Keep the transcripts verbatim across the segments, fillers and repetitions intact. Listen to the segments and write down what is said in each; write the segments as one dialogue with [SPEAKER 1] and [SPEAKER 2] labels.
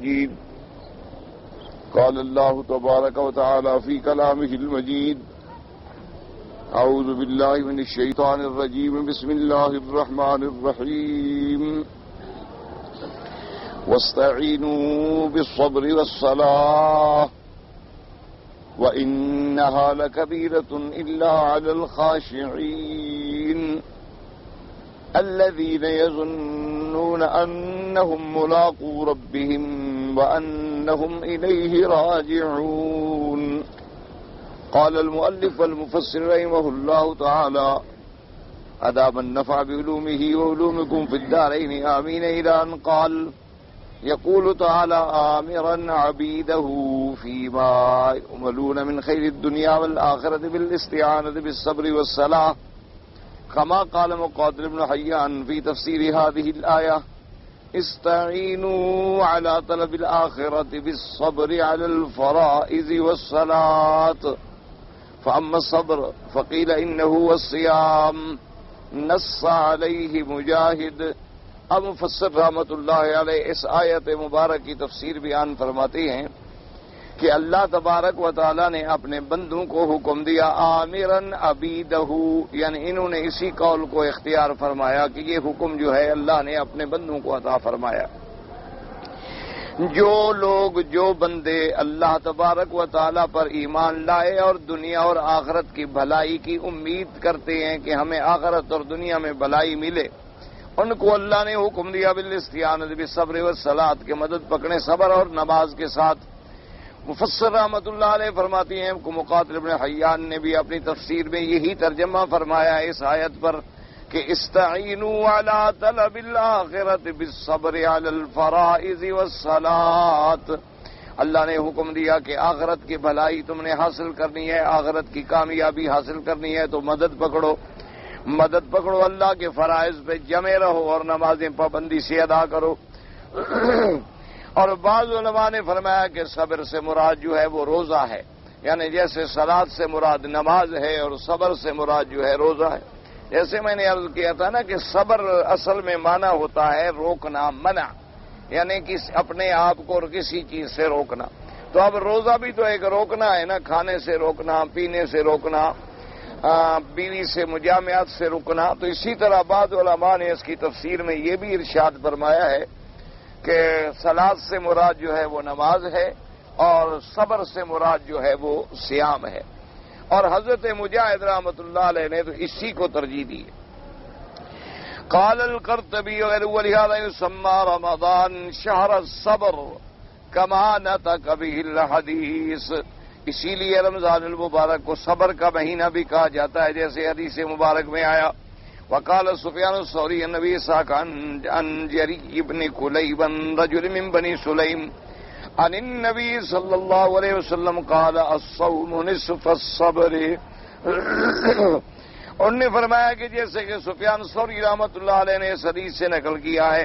[SPEAKER 1] المجيد. قال الله تبارك وتعالى في كلامه المجيد: أعوذ بالله من الشيطان الرجيم. بسم الله الرحمن الرحيم. واستعينوا بالصبر والصلاة وإنها لكبيرة إلا على الخاشعين الذين يظنون أنهم ملاقو ربهم وأنهم إليه راجعون. قال المؤلف والمفسر رحمه الله تعالى: أدام النفع بعلومه وعلومكم في الدارين آمين. إلى أن قال: يقول تعالى آمرا عبيده فيما يؤملون من خير الدنيا والآخرة بالاستعانة بالصبر والصلاة، كما قال مقاتل بن حيان في تفسير هذه الآية: استعينوا على طلب الآخرة بالصبر على الفرائض والصلاة. فأما الصبر فقيل إنه هو الصيام، نص عليه مجاہد. اب مفسر رحمۃ اللہ علیہ اس آیت مبارک کی تفسیر بیان فرماتے ہیں کہ اللہ تبارک و تعالی نے اپنے بندوں کو حکم دیا آمرن عبیدہ، یعنی انہوں نے اسی قول کو اختیار فرمایا کہ یہ حکم جو ہے اللہ نے اپنے بندوں کو عطا فرمایا. جو لوگ جو بندے اللہ تبارک و تعالی پر ایمان لائے اور دنیا اور آخرت کی بھلائی کی امید کرتے ہیں کہ ہمیں آخرت اور دنیا میں بھلائی ملے، ان کو اللہ نے حکم دیا بالاستعانۃ بالصبر والصلاۃ کے مدد پکڑیں صبر اور نماز کے ساتھ. مفسر رحمۃ اللہ علیہ فرماتی ہیں کہ مقاتل ابن حیان نے بھی اپنی تفسیر میں یہی ترجمہ فرمایا ہے اس آیت پر کہ استعینوا علی طلب الآخرۃ بالصبر علی الفرائض والصلاۃ. اللہ نے حکم دیا کہ آخرت کی بھلائی تم نے حاصل کرنی ہے، آخرت کی کامیابی حاصل کرنی ہے تو مدد پکڑو، مدد پکڑو اللہ کے فرائض پہ جمے رہو اور نمازیں پابندی سے ادا کرو. اور بعض علماء نے فرمایا کہ صبر سے مراد جو ہے وہ روزہ ہے، یعنی جیسے صلاۃ سے مراد نماز ہے اور صبر سے مراد جو ہے روزہ ہے. جیسے میں نے عرض کیا تھا نا کہ صبر اصل میں معنی ہوتا ہے روکنا، منع، یعنی کہ اپنے آپ کو اور کسی چیز سے روکنا. تو اب روزہ بھی تو ایک روکنا ہے نا، کھانے سے روکنا، پینے سے روکنا، بیوی سے مجامعات سے رکنا. تو اسی طرح بعض علماء نے اس کی تفسیر میں یہ بھی ارشاد فرمایا ہے کہ صلاۃ سے مراد جو ہے وہ نماز ہے اور صبر سے مراد جو ہے وہ صیام ہے. اور حضرت مجاہد رحمۃ اللہ علیہ نے تو اسی کو ترجیح دی. قال القرطبی ولهذا يسمى رمضان شهر الصبر كما نطق به الحديث. اسی لیے رمضان المبارک کو صبر کا مہینہ بھی کہا جاتا ہے جیسے حدیث مبارک میں آیا. وقال سفیان الثوری عن ابی اسحاق عن جری بن کلیب عن رجل من بنی سلیم عن النبی صلی اللہ علیہ وسلم قال الصوم نصف الصبر. انہوں نے فرمایا کہ جیسے کہ سفیان ثوری رحمۃ اللہ علیہ نے اس حدیث سے نقل کیا ہے،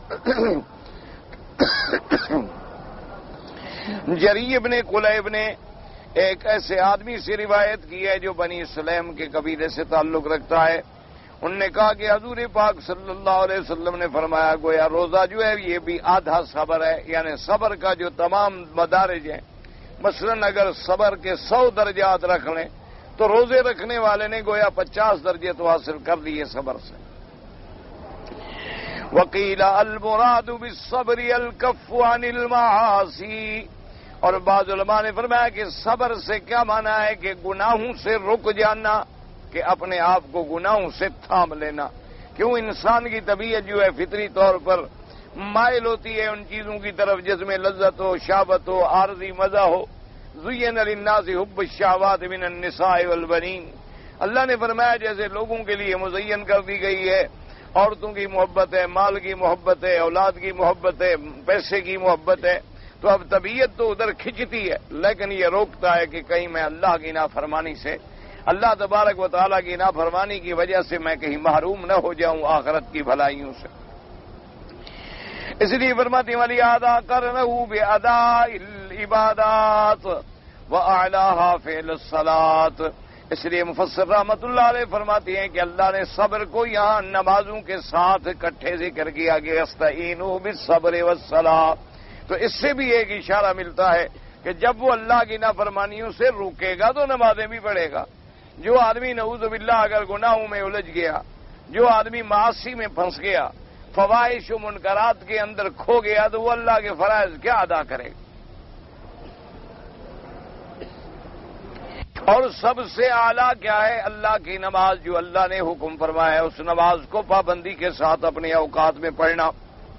[SPEAKER 1] جری بن کلیب نے ایک ایسے آدمی سے روایت کی ہے جو بنی سلیم کے قبیلے سے تعلق رکھتا ہے. انہوں نے کہا کہ حضور پاک صلی اللہ علیہ وسلم نے فرمایا گویا روزہ جو ہے یہ بھی آدھا صبر ہے، یعنی صبر کا جو تمام مدارج ہیں، مثلا اگر صبر کے سو درجات رکھ لیں تو روزے رکھنے والے نے گویا پچاس درجے تو حاصل کر لیے صبر سے. وقیل المراد بالصبر الکف عن المعاصی. اور بعض علماء نے فرمایا کہ صبر سے کیا معنی ہے کہ گناہوں سے رک جانا، کہ اپنے آپ کو گناہوں سے تھام لینا. کیوں انسان کی طبیعت جو ہے فطری طور پر مائل ہوتی ہے ان چیزوں کی طرف جس میں لذت ہو، شہوت ہو، عارضی مزہ ہو. زین للناس حب الشہوات من النساء والبنین. اللہ نے فرمایا جیسے لوگوں کے لیے مزین کر دی گئی ہے، عورتوں کی محبت ہے، مال کی محبت ہے، اولاد کی محبت ہے، پیسے کی محبت ہے. تو اب طبیعت تو ادھر کھنچتی ہے لیکن یہ روکتا ہے کہ کہیں میں اللہ کی نافرمانی سے، اللہ تبارک و تعالیٰ کی نافرمانی کی وجہ سے میں کہیں محروم نہ ہو جاؤں آخرت کی بھلائیوں سے. اس لیے فرماتی والی ادا کرنہ بأداء العبادات وأعلاها فعل الصلاۃ. اس لیے مفسر رحمۃ اللہ علیہ فرماتی ہیں کہ اللہ نے صبر کو یہاں نمازوں کے ساتھ اکٹھے ذکر کیا کہ استعینوا بالصبر والصلاۃ تو اس سے بھی ایک اشارہ ملتا ہے کہ جب وہ اللہ کی نافرمانیوں سے روکے گا تو نمازیں بھی پڑھے گا. جو آدمی نعوذ باللہ اگر گناہوں میں الجھ گیا، جو آدمی معاصی میں پھنس گیا، فواحش و منکرات کے اندر کھو گیا، تو وہ اللہ کے فرائض کیا ادا کرے گا؟ اور سب سے اعلیٰ کیا ہے؟ اللہ کی نماز، جو اللہ نے حکم فرمایا ہے اس نماز کو پابندی کے ساتھ اپنے اوقات میں پڑھنا.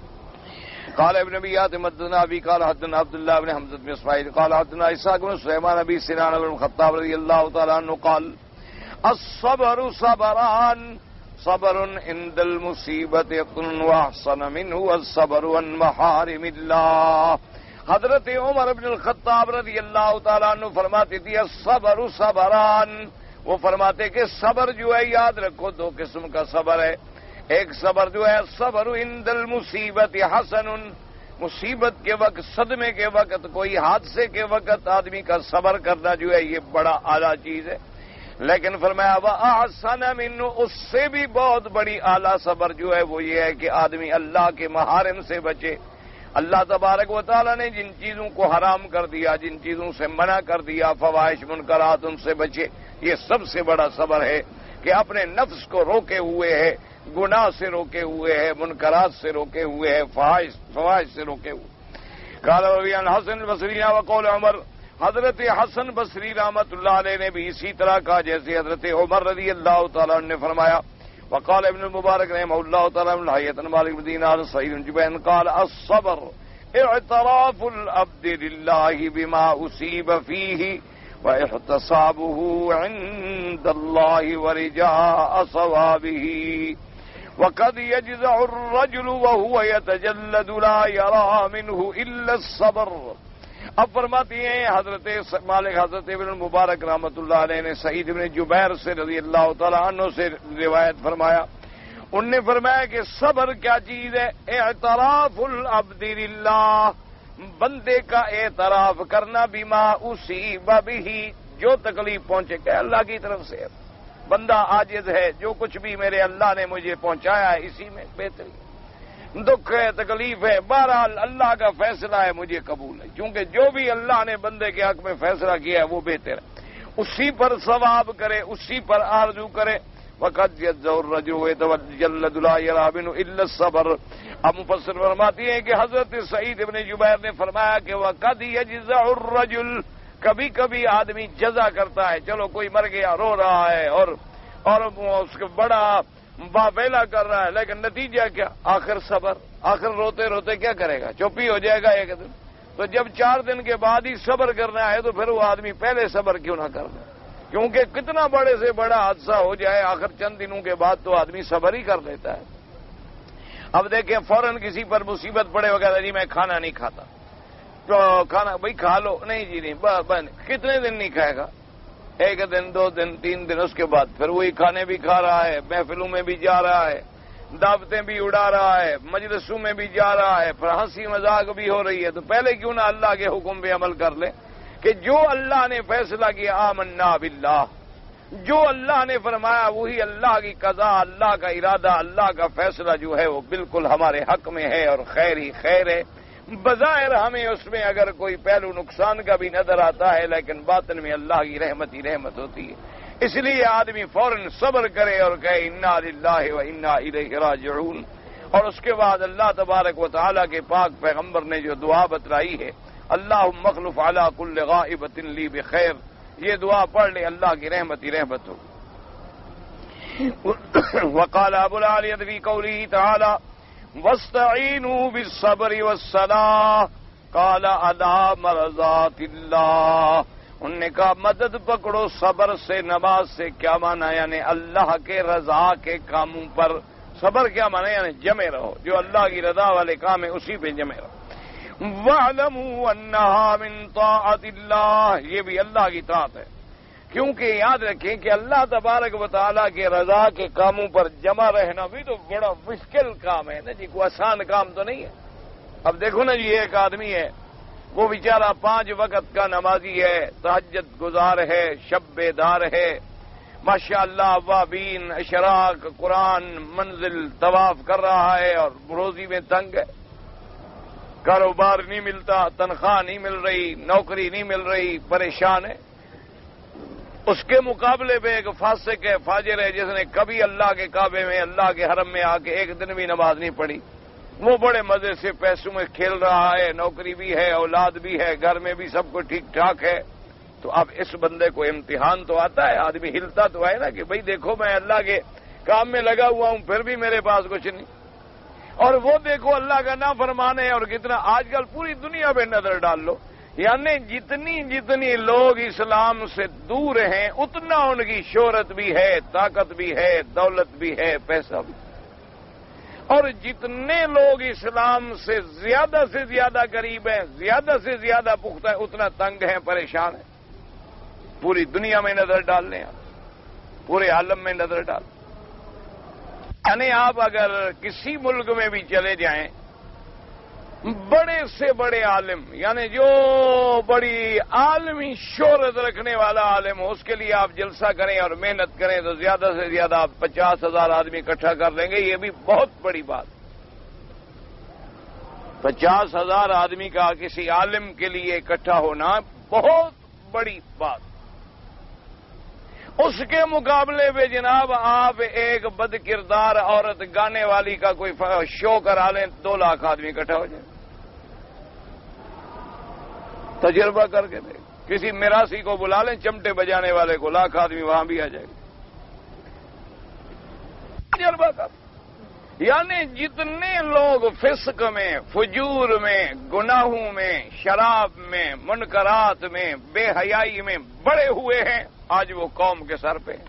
[SPEAKER 1] قال ابن ابي حاتم حدثنا ابي قال حدثنا عبد الله بن حمزه بن اسماعيل قال حدثنا اسحاق بن سليمان ابي سنان بن الخطاب رضي الله تعالى عنه قال الصبر صبران صبر عند المصيبه واحسن منه الصبر عن محارم الله. حضرت عمر بن الخطاب رضی اللہ تعالیٰ عنہ فرماتے تھے الصبر صبران، وہ فرماتے کہ صبر جو ہے یاد رکھو دو قسم کا صبر ہے. ایک صبر جو ہے صبر عند المصیبت حسن، مصیبت کے وقت، صدمے کے وقت، کوئی حادثے کے وقت آدمی کا صبر کرنا جو ہے یہ بڑا اعلیٰ چیز ہے. لیکن فرمایا وَأَحْسَنَ مِنْهُ، اس سے بھی بہت بڑی اعلیٰ صبر جو ہے وہ یہ ہے کہ آدمی اللہ کے محارم سے بچے. اللہ تبارک و تعالیٰ نے جن چیزوں کو حرام کر دیا، جن چیزوں سے منع کر دیا، فواحش منکرات، ان سے بچے. یہ سب سے بڑا صبر ہے کہ اپنے نفس کو روکے ہوئے ہے، گناہ سے روکے ہوئے ہے، منکرات سے روکے ہوئے ہے، فواحش فواحش سے روکے ہوئے. قال رویان حسن البصری وقول عمر، حضرت حسن بصری رحمۃ اللہ علیہ نے بھی اسی طرح کہا جیسے حضرت عمر رضی اللہ تعالیٰ عنہ نے فرمایا. وقال ابن المبارک رحمہ اللہ تعالیٰ من حیۃ مالک بن دینار سعید بن جبیر قال الصبر اعتراف العبد للہ بما اصیب فیہ واحتسابه عند اللہ ورجاء ثوابہ وقد يجزع الرجل وهو يتجلد لا يرى منه الا الصبر. اب فرماتی ہیں حضرت مالک حضرت ابن المبارک رحمۃ اللہ علیہ نے سعید بن جبیر سے رضی اللہ تعالیٰ عنہ سے روایت فرمایا، ان نے فرمایا کہ صبر کیا چیز ہے؟ اعتراف العبد للہ، بندے کا اعتراف کرنا، بما اصیب بہ، جو تکلیف پہنچے کہ اللہ کی طرف سے. بندہ عاجز ہے، جو کچھ بھی میرے اللہ نے مجھے پہنچایا ہے اسی میں بہتری، دکھ ہے، تکلیف ہے، بہرحال اللہ کا فیصلہ ہے، مجھے قبول ہے، کیونکہ جو بھی اللہ نے بندے کے حق میں فیصلہ کیا ہے وہ بہتر ہے. اسی پر ثواب کرے، اسی پر آرزو کرے. وقد يجزع الرجل ويتجلد لا يرى منه الا الصبر. اب مفسر فرماتی ہیں کہ حضرت سعید ابن جبیر نے فرمایا کہ وقد يجزع الرجل، کبھی کبھی آدمی جزا کرتا ہے، چلو کوئی مر گیا رو رہا ہے اور اور اس کا بڑا باپیلا کر رہا ہے، لیکن نتیجہ کیا؟ آخر صبر. آخر روتے روتے کیا کرے گا؟ چوپی ہو جائے گا ایک دن. تو جب چار دن کے بعد ہی صبر کرنا ہے تو پھر وہ آدمی پہلے صبر کیوں نہ کرنا؟ کیونکہ کتنا بڑے سے بڑا حادثہ ہو جائے آخر چند دنوں کے بعد تو آدمی صبر ہی کر لیتا ہے. اب دیکھیں فوراً کسی پر مصیبت پڑے وغیرہ، جی میں کھانا نہیں کھاتا، تو کھانا بھائی کھا لو، نہیں جی نہیں، بس کتنے دن نہیں کھائے گا؟ ایک دن، دو دن، تین دن، اس کے بعد پھر وہی کھانے بھی کھا رہا ہے، محفلوں میں بھی جا رہا ہے، دعوتیں بھی اڑا رہا ہے، مجلسوں میں بھی جا رہا ہے، پھر ہنسی مذاق بھی ہو رہی ہے. تو پہلے کیوں نہ اللہ کے حکم پہ عمل کر لے کہ جو اللہ نے فیصلہ کیا، آمنا باللہ، جو اللہ نے فرمایا وہی اللہ کی قضا، اللہ کا ارادہ، اللہ کا فیصلہ جو ہے وہ بالکل ہمارے حق میں ہے اور خیر ہی خیر ہے. بظاہر ہمیں اس میں اگر کوئی پہلو نقصان کا بھی نظر آتا ہے، لیکن باطن میں اللہ کی رحمت ہی رحمت ہوتی ہے. اس لیے آدمی فوراً صبر کرے اور کہے انا للہ و انا الیہ راجعون. اور اس کے بعد اللہ تبارک و تعالیٰ کے پاک پیغمبر نے جو دعا بتلائی ہے، اللہم اخلف علی کل غائبۃ لی بخیر، یہ دعا پڑھ لے، اللہ کی رحمت ہی رحمت ہو. وقال ابو العالیہ فی قولہ تعالی واستعینوا بالصبر والصلاۃ قال علی مرضات اللہ. انہوں نے کہا مدد پکڑو صبر سے، نماز سے. کیا معنی؟ یعنی اللہ کے رضا کے کاموں پر. صبر کیا معنی؟ یعنی جمے رہو، جو اللہ کی رضا والے کام ہے اسی پہ جمے رہو. وَاعْلَمُوا أَنَّهَا مِن طَاعَةِ اللَّهِ، یہ بھی اللہ کی طاعت ہے. کیونکہ یاد رکھیں کہ اللہ تبارک و تعالیٰ کے رضا کے کاموں پر جمع رہنا بھی تو بڑا مشکل کام ہے نا جی، کوئی آسان کام تو نہیں ہے. اب دیکھو نا جی، ایک آدمی ہے وہ بیچارہ پانچ وقت کا نمازی ہے، تہجد گزار ہے، شب بیدار ہے، ماشاء اللہ، اوابین، اشراق، قرآن، منزل طواف کر رہا ہے اور روزی میں تنگ ہے. کاروبار نہیں ملتا، تنخواہ نہیں مل رہی، نوکری نہیں مل رہی، پریشان ہے۔ اس کے مقابلے پہ ایک فاسق ہے، فاجر ہے، جس نے کبھی اللہ کے کعبے میں، اللہ کے حرم میں آ کے ایک دن بھی نماز نہیں پڑھی، وہ بڑے مزے سے پیسوں میں کھیل رہا ہے، نوکری بھی ہے، اولاد بھی ہے، گھر میں بھی سب کچھ ٹھیک ٹھاک ہے۔ تو اب اس بندے کو امتحان تو آتا ہے، آدمی ہلتا تو ہے نا کہ بھئی دیکھو میں اللہ کے کام میں لگا ہوا ہوں، پھر بھی میرے پاس کچھ نہیں، اور وہ دیکھو اللہ کا نافرمان ہے، اور کتنا آج کل پوری دنیا پہ نظر ڈال لو، یعنی جتنی جتنی لوگ اسلام سے دور ہیں اتنا ان کی شہرت بھی ہے، طاقت بھی ہے، دولت بھی ہے، پیسہ بھی، اور جتنے لوگ اسلام سے زیادہ سے زیادہ قریب ہیں، زیادہ سے زیادہ پختہ ہیں، اتنا تنگ ہیں، پریشان ہیں۔ پوری دنیا میں نظر ڈال لیں، پورے عالم میں نظر ڈال، یعنی آپ اگر کسی ملک میں بھی چلے جائیں، بڑے سے بڑے عالم، یعنی جو بڑی عالمی شہرت رکھنے والا عالم ہو، اس کے لیے آپ جلسہ کریں اور محنت کریں تو زیادہ سے زیادہ آپ پچاس ہزار آدمی اکٹھا کر لیں گے، یہ بھی بہت بڑی بات۔ پچاس ہزار آدمی کا کسی عالم کے لیے اکٹھا ہونا بہت بڑی بات۔ اس کے مقابلے میں جناب آپ ایک بد کردار عورت گانے والی کا کوئی شو کرا لیں، دو لاکھ آدمی اکٹھا ہو جائے۔ تجربہ کر کے دیں، کسی میراثی کو بلا لیں، چمٹے بجانے والے کو، لاکھ آدمی وہاں بھی آ جائے گا۔ تجربہ کر، یعنی جتنے لوگ فسق میں، فجور میں، گناہوں میں، شراب میں، منکرات میں، بے حیائی میں بڑے ہوئے ہیں، آج وہ قوم کے سر پہ،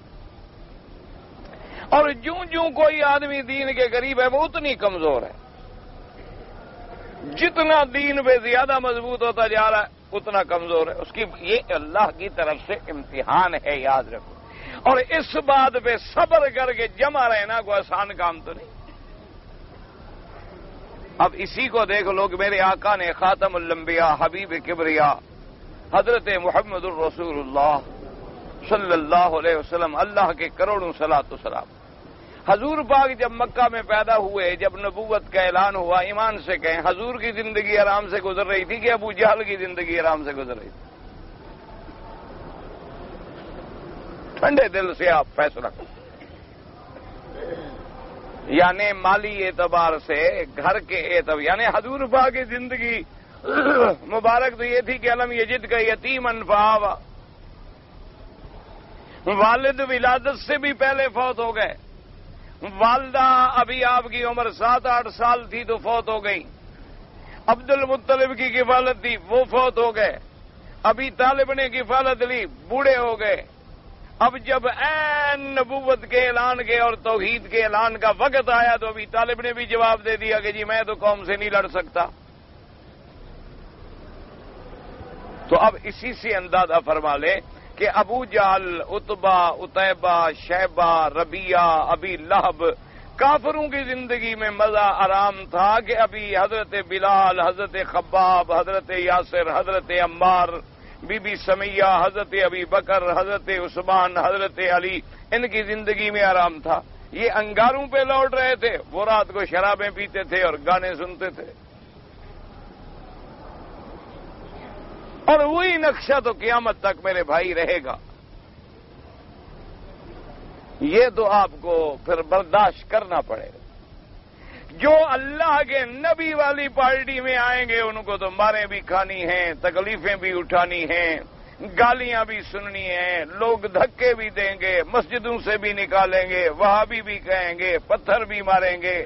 [SPEAKER 1] اور جوں جوں کوئی آدمی دین کے قریب ہے وہ اتنی کمزور ہے۔ جتنا دین پہ زیادہ مضبوط ہوتا جا رہا ہے اتنا کمزور ہے۔ اس کی یہ اللہ کی طرف سے امتحان ہے، یاد رکھو، اور اس بات پہ صبر کر کے جمع رہنا کوئی آسان کام تو نہیں۔ اب اسی کو دیکھ لو کہ میرے آقا نے خاتم الانبیاء، حبیب کبریا، حضرت محمد الرسول اللہ صلی اللہ علیہ وسلم، اللہ کے کروڑوں صلاۃ و سلام، حضور پاک جب مکہ میں پیدا ہوئے، جب نبوت کا اعلان ہوا، ایمان سے کہیں حضور کی زندگی آرام سے گزر رہی تھی کہ ابو جہل کی زندگی آرام سے گزر رہی تھی؟ ٹھنڈے دل سے آپ فیصلہ کریں، یعنی مالی اعتبار سے، گھر کے اعتبار، یعنی حضور پاک کی زندگی مبارک تو یہ تھی کہ علم یجد کا یتیمن فآویٰ، والد ولادت سے بھی پہلے فوت ہو گئے، والدہ ابھی آپ کی عمر سات آٹھ سال تھی تو فوت ہو گئی، عبد المطلب کی کفالت تھی وہ فوت ہو گئے، ابھی طالب نے کفالت لی بوڑھے ہو گئے۔ اب جب عین نبوت کے اعلان کے اور توحید کے اعلان کا وقت آیا تو ابھی طالب نے بھی جواب دے دیا کہ جی میں تو قوم سے نہیں لڑ سکتا۔ تو اب اسی سے اندازہ فرما لے کہ ابو جہل، عتبہ، عتیبہ، شیبہ، ربیعہ، ابی لہب، کافروں کی زندگی میں مزہ آرام تھا کہ ابھی حضرت بلال، حضرت خباب، حضرت یاسر، حضرت عمار، بی بی سمیہ، حضرت ابی بکر، حضرت عثمان، حضرت علی، ان کی زندگی میں آرام تھا۔ یہ انگاروں پہ لوٹ رہے تھے، وہ رات کو شرابیں پیتے تھے اور گانے سنتے تھے، اور وہی نقشہ تو قیامت تک میرے بھائی رہے گا۔ یہ تو آپ کو پھر برداشت کرنا پڑے گا۔ جو اللہ کے نبی والی پارٹی میں آئیں گے ان کو تو ماریں بھی کھانی ہیں، تکلیفیں بھی اٹھانی ہیں، گالیاں بھی سننی ہیں، لوگ دھکے بھی دیں گے، مسجدوں سے بھی نکالیں گے، وہابی بھی کہیں گے، پتھر بھی ماریں گے۔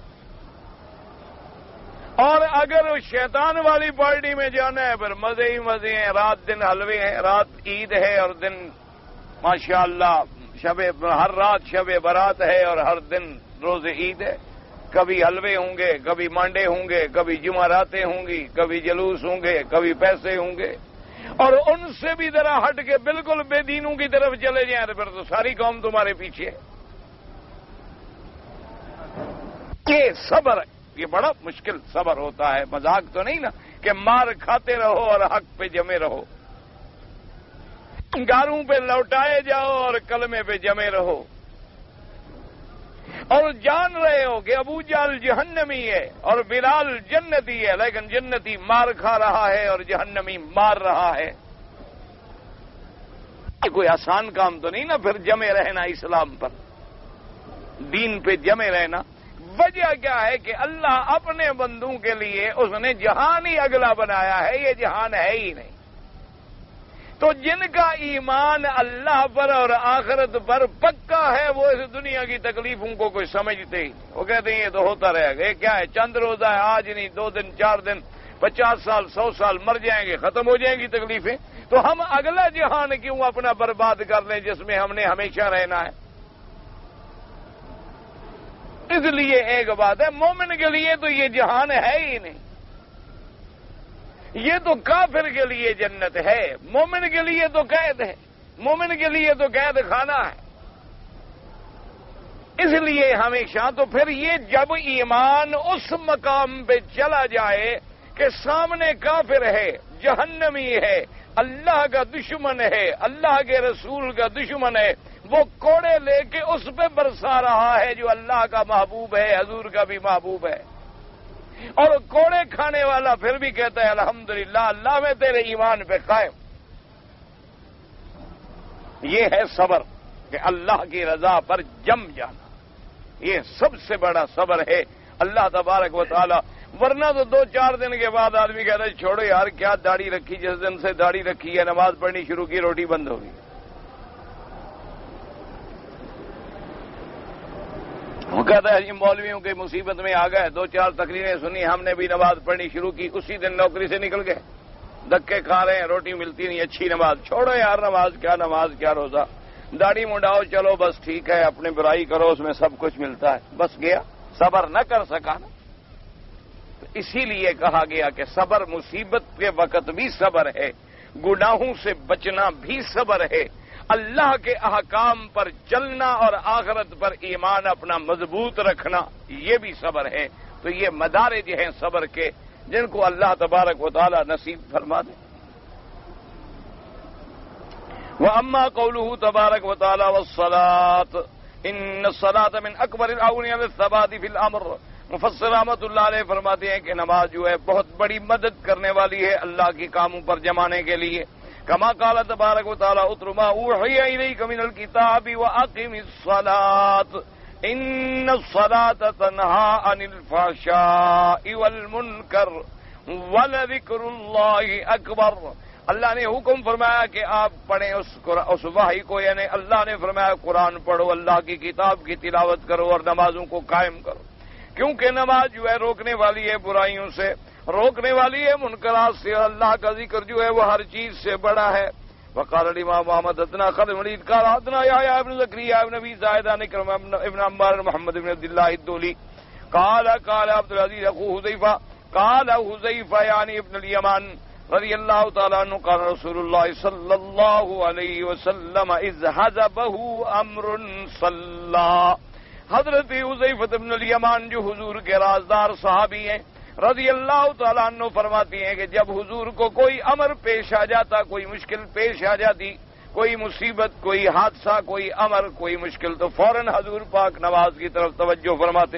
[SPEAKER 1] اور اگر شیطان والی پارٹی میں جانا ہے پھر مزے ہی مزے ہیں، رات دن حلوے ہیں، رات عید ہے اور دن ماشاءاللہ شب، ہر رات شب برات ہے اور ہر دن روز عید ہے۔ کبھی حلوے ہوں گے، کبھی مانڈے ہوں گے، کبھی جمعراتیں ہوں گی، کبھی جلوس ہوں گے، کبھی پیسے ہوں گے، اور ان سے بھی ذرا ہٹ کے بالکل بے دینوں کی طرف چلے جائیں تو پھر تو ساری قوم تمہارے پیچھے ہے۔ یہ صبر، یہ بڑا مشکل صبر ہوتا ہے، مذاق تو نہیں نا کہ مار کھاتے رہو اور حق پہ جمے رہو، گاروں پہ لوٹائے جاؤ اور کلمے پہ جمے رہو۔ اور جان رہے ہو کہ ابو جہل جہنمی ہے اور بلال جنتی ہے، لیکن جنتی مار کھا رہا ہے اور جہنمی مار رہا ہے، یہ کوئی آسان کام تو نہیں نا پھر جمے رہنا اسلام پر، دین پہ جمے رہنا۔ وجہ کیا ہے کہ اللہ اپنے بندوں کے لیے اس نے جہان ہی اگلا بنایا ہے، یہ جہان ہے ہی نہیں۔ تو جن کا ایمان اللہ پر اور آخرت پر پکا ہے وہ اس دنیا کی تکلیفوں کو کوئی سمجھتے ہی، وہ کہتے ہیں یہ تو ہوتا رہے گا، یہ کیا ہے، چند روزہ ہے، آج نہیں، دو دن، چار دن، پچاس سال، سو سال، مر جائیں گے، ختم ہو جائیں گی تکلیفیں، تو ہم اگلا جہان کیوں اپنا برباد کر لیں جس میں ہم نے ہمیشہ رہنا ہے۔ اس لیے ایک بات ہے، مومن کے لیے تو یہ جہان ہے ہی نہیں، یہ تو کافر کے لیے جنت ہے، مومن کے لیے تو قید ہے، مومن کے لیے تو قید خانہ ہے۔ اس لیے ہمیشہ تو پھر یہ جب ایمان اس مقام پہ چلا جائے کہ سامنے کافر ہے، جہنمی ہے، اللہ کا دشمن ہے، اللہ کے رسول کا دشمن ہے، وہ کوڑے لے کے اس پہ برسا رہا ہے جو اللہ کا محبوب ہے، حضور کا بھی محبوب ہے، اور کوڑے کھانے والا پھر بھی کہتا ہے الحمدللہ اللہ میں تیرے ایمان پہ قائم۔ یہ ہے صبر کہ اللہ کی رضا پر جم جانا، یہ سب سے بڑا صبر ہے اللہ تبارک و تعالی۔ ورنہ تو دو چار دن کے بعد آدمی کہتا ہے چھوڑو یار کیا داڑھی رکھی، جس دن سے داڑھی رکھی ہے نماز پڑھنی شروع کی روٹی بند ہوگی۔ وہ کہتا ہے جی مولویوں کی مصیبت میں آ گئے، دو چار تقریریں سنی، ہم نے بھی نماز پڑھنی شروع کی، اسی دن نوکری سے نکل گئے، دھکے کھا رہے ہیں، روٹی ملتی نہیں، اچھی نماز، چھوڑو یار نماز کیا، نماز کیا روزہ، داڑھی منڈاؤ، چلو بس ٹھیک ہے، اپنے برائی کرو، اس میں سب کچھ ملتا ہے، بس گیا، صبر نہ کر سکا نا۔ تو اسی لیے کہا گیا کہ صبر مصیبت کے وقت بھی صبر ہے، گناہوں سے بچنا بھی صبر ہے، اللہ کے احکام پر چلنا اور آخرت پر ایمان اپنا مضبوط رکھنا یہ بھی صبر ہے۔ تو یہ مدارج ہیں صبر کے جن کو اللہ تبارک و تعالی نصیب فرما دے۔ وَأَمَّا قَوْلُهُ تَبَارَكَ وَتَعَالَى وَالصَّلَاةِ إِنَّ الصَّلَاةَ مِنْ أَكْبَرِ الْأَعْوَانِ عَلَى الثَّبَاتِ فِي الْأَمْرِ، مفسر رحمۃ اللہ علیہ فرماتے ہیں کہ نماز جو ہے بہت بڑی مدد کرنے والی ہے اللہ کی کاموں پر جمانے کے لیے۔ کما قال تبارک و تعالی اتل ما اوحی الیک من الکتاب واقم الصلاۃ ان الصلاۃ تنہی عن الفحشاء والمنکر ولذکر اللہ اکبر۔ اللہ نے حکم فرمایا کہ آپ پڑھیں اس اس وحی کو، یعنی اللہ نے فرمایا قرآن پڑھو، اللہ کی کتاب کی تلاوت کرو اور نمازوں کو قائم کرو، کیونکہ نماز جو ہے روکنے والی ہے برائیوں سے، روکنے والی ہے منکرات سے، اور اللہ کا ذکر جو ہے وہ ہر چیز سے بڑا ہے۔ وقال الامام محمد ادنا خالد ولید قال ادنا یحییٰ ابن زکریا ابن ابی زائدہ نکرم ابن عمار محمد ابن عبداللہ الدولی قال قال عبد العزیز اخو حذیفہ قال حذیفہ یعنی ابن الیمان رضی اللہ تعالیٰ عنہ قال رسول اللہ صلی اللہ علیہ وسلم اذ حزبہ امر صلی۔ حضرت حذیفہ ابن الیمان جو حضور کے رازدار صحابی ہیں رضی اللہ تعالیٰ عنہ فرماتی ہیں کہ جب حضور کو کوئی امر پیش آ جاتا، کوئی مشکل پیش آ جاتی، کوئی مصیبت، کوئی حادثہ، کوئی امر، کوئی مشکل، تو فوراً حضور پاک نماز کی طرف توجہ فرماتے۔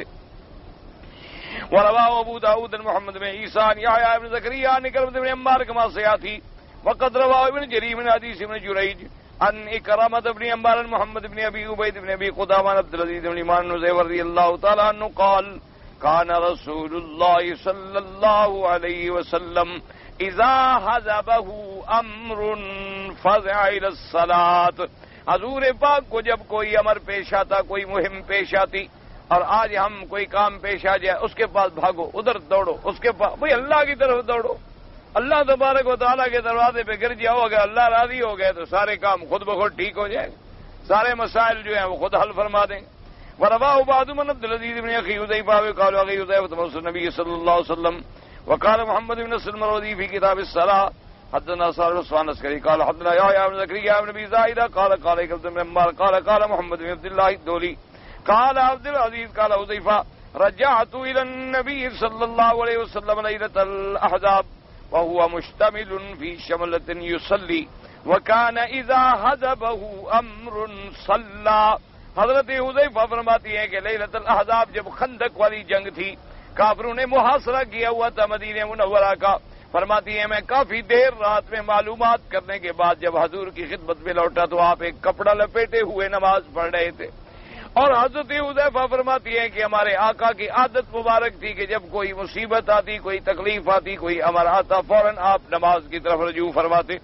[SPEAKER 1] ورواه ابو داود محمد بن عیسیٰ یحییٰ بن زکریا نکرم بن عمار کما سیاتی وقد رواه ابن جریر من حدیث ابن جریج ان اکرمہ بن عمار محمد بن ابی عبید بن ابی قدامہ عبد العزیز بن ایمان نزیور رضی اللہ تعالیٰ عنہ قال کان رسول اللہ صلی اللہ علیہ وسلم اذا حزبہ امر فزع الى الصلاۃ۔ حضور پاک کو جب کوئی امر پیش آتا، کوئی مہم پیش آتی، اور آج ہم کوئی کام پیش آ جائے اس کے پاس بھاگو، ادھر دوڑو، اس کے پاس بھائی اللہ کی طرف دوڑو، اللہ تبارک و تعالیٰ کے دروازے پہ گر جاؤ، اگر اللہ راضی ہو گئے تو سارے کام خود بخود ٹھیک ہو جائے، سارے مسائل جو ہیں وہ خود حل فرما دیں۔ ورواه بعض من عبد العزيز بن اخي حذيفه قال اخي حذيفه رسول النبي صلى الله عليه وسلم وقال محمد بن نصر المروزي في كتاب الصلاه حدثنا صالح بن عسكري قال حدثنا يحيى بن زكريا بن ابي زائده قال قال ابن عمار قال قال محمد بن عبد الله الدولي قال عبد العزيز قال حذيفه رجعت الى النبي صلى الله عليه وسلم ليله الاحزاب وهو مشتمل في شمله يصلي وكان اذا حزبه امر صلى۔ حضرت حذیفہ فرماتی ہیں کہ لیلۃ الاحزاب جب خندق والی جنگ تھی، کافروں نے محاصرہ کیا ہوا تھا مدینہ منورہ کا، فرماتی ہیں میں کافی دیر رات میں معلومات کرنے کے بعد جب حضور کی خدمت میں لوٹا تو آپ ایک کپڑا لپیٹے ہوئے نماز پڑھ رہے تھے، اور حضرت حذیفہ فرماتی ہیں کہ ہمارے آقا کی عادت مبارک تھی کہ جب کوئی مصیبت آتی، کوئی تکلیف آتی، کوئی امر آتا، فوراً آپ نماز کی طرف رجوع فرماتے۔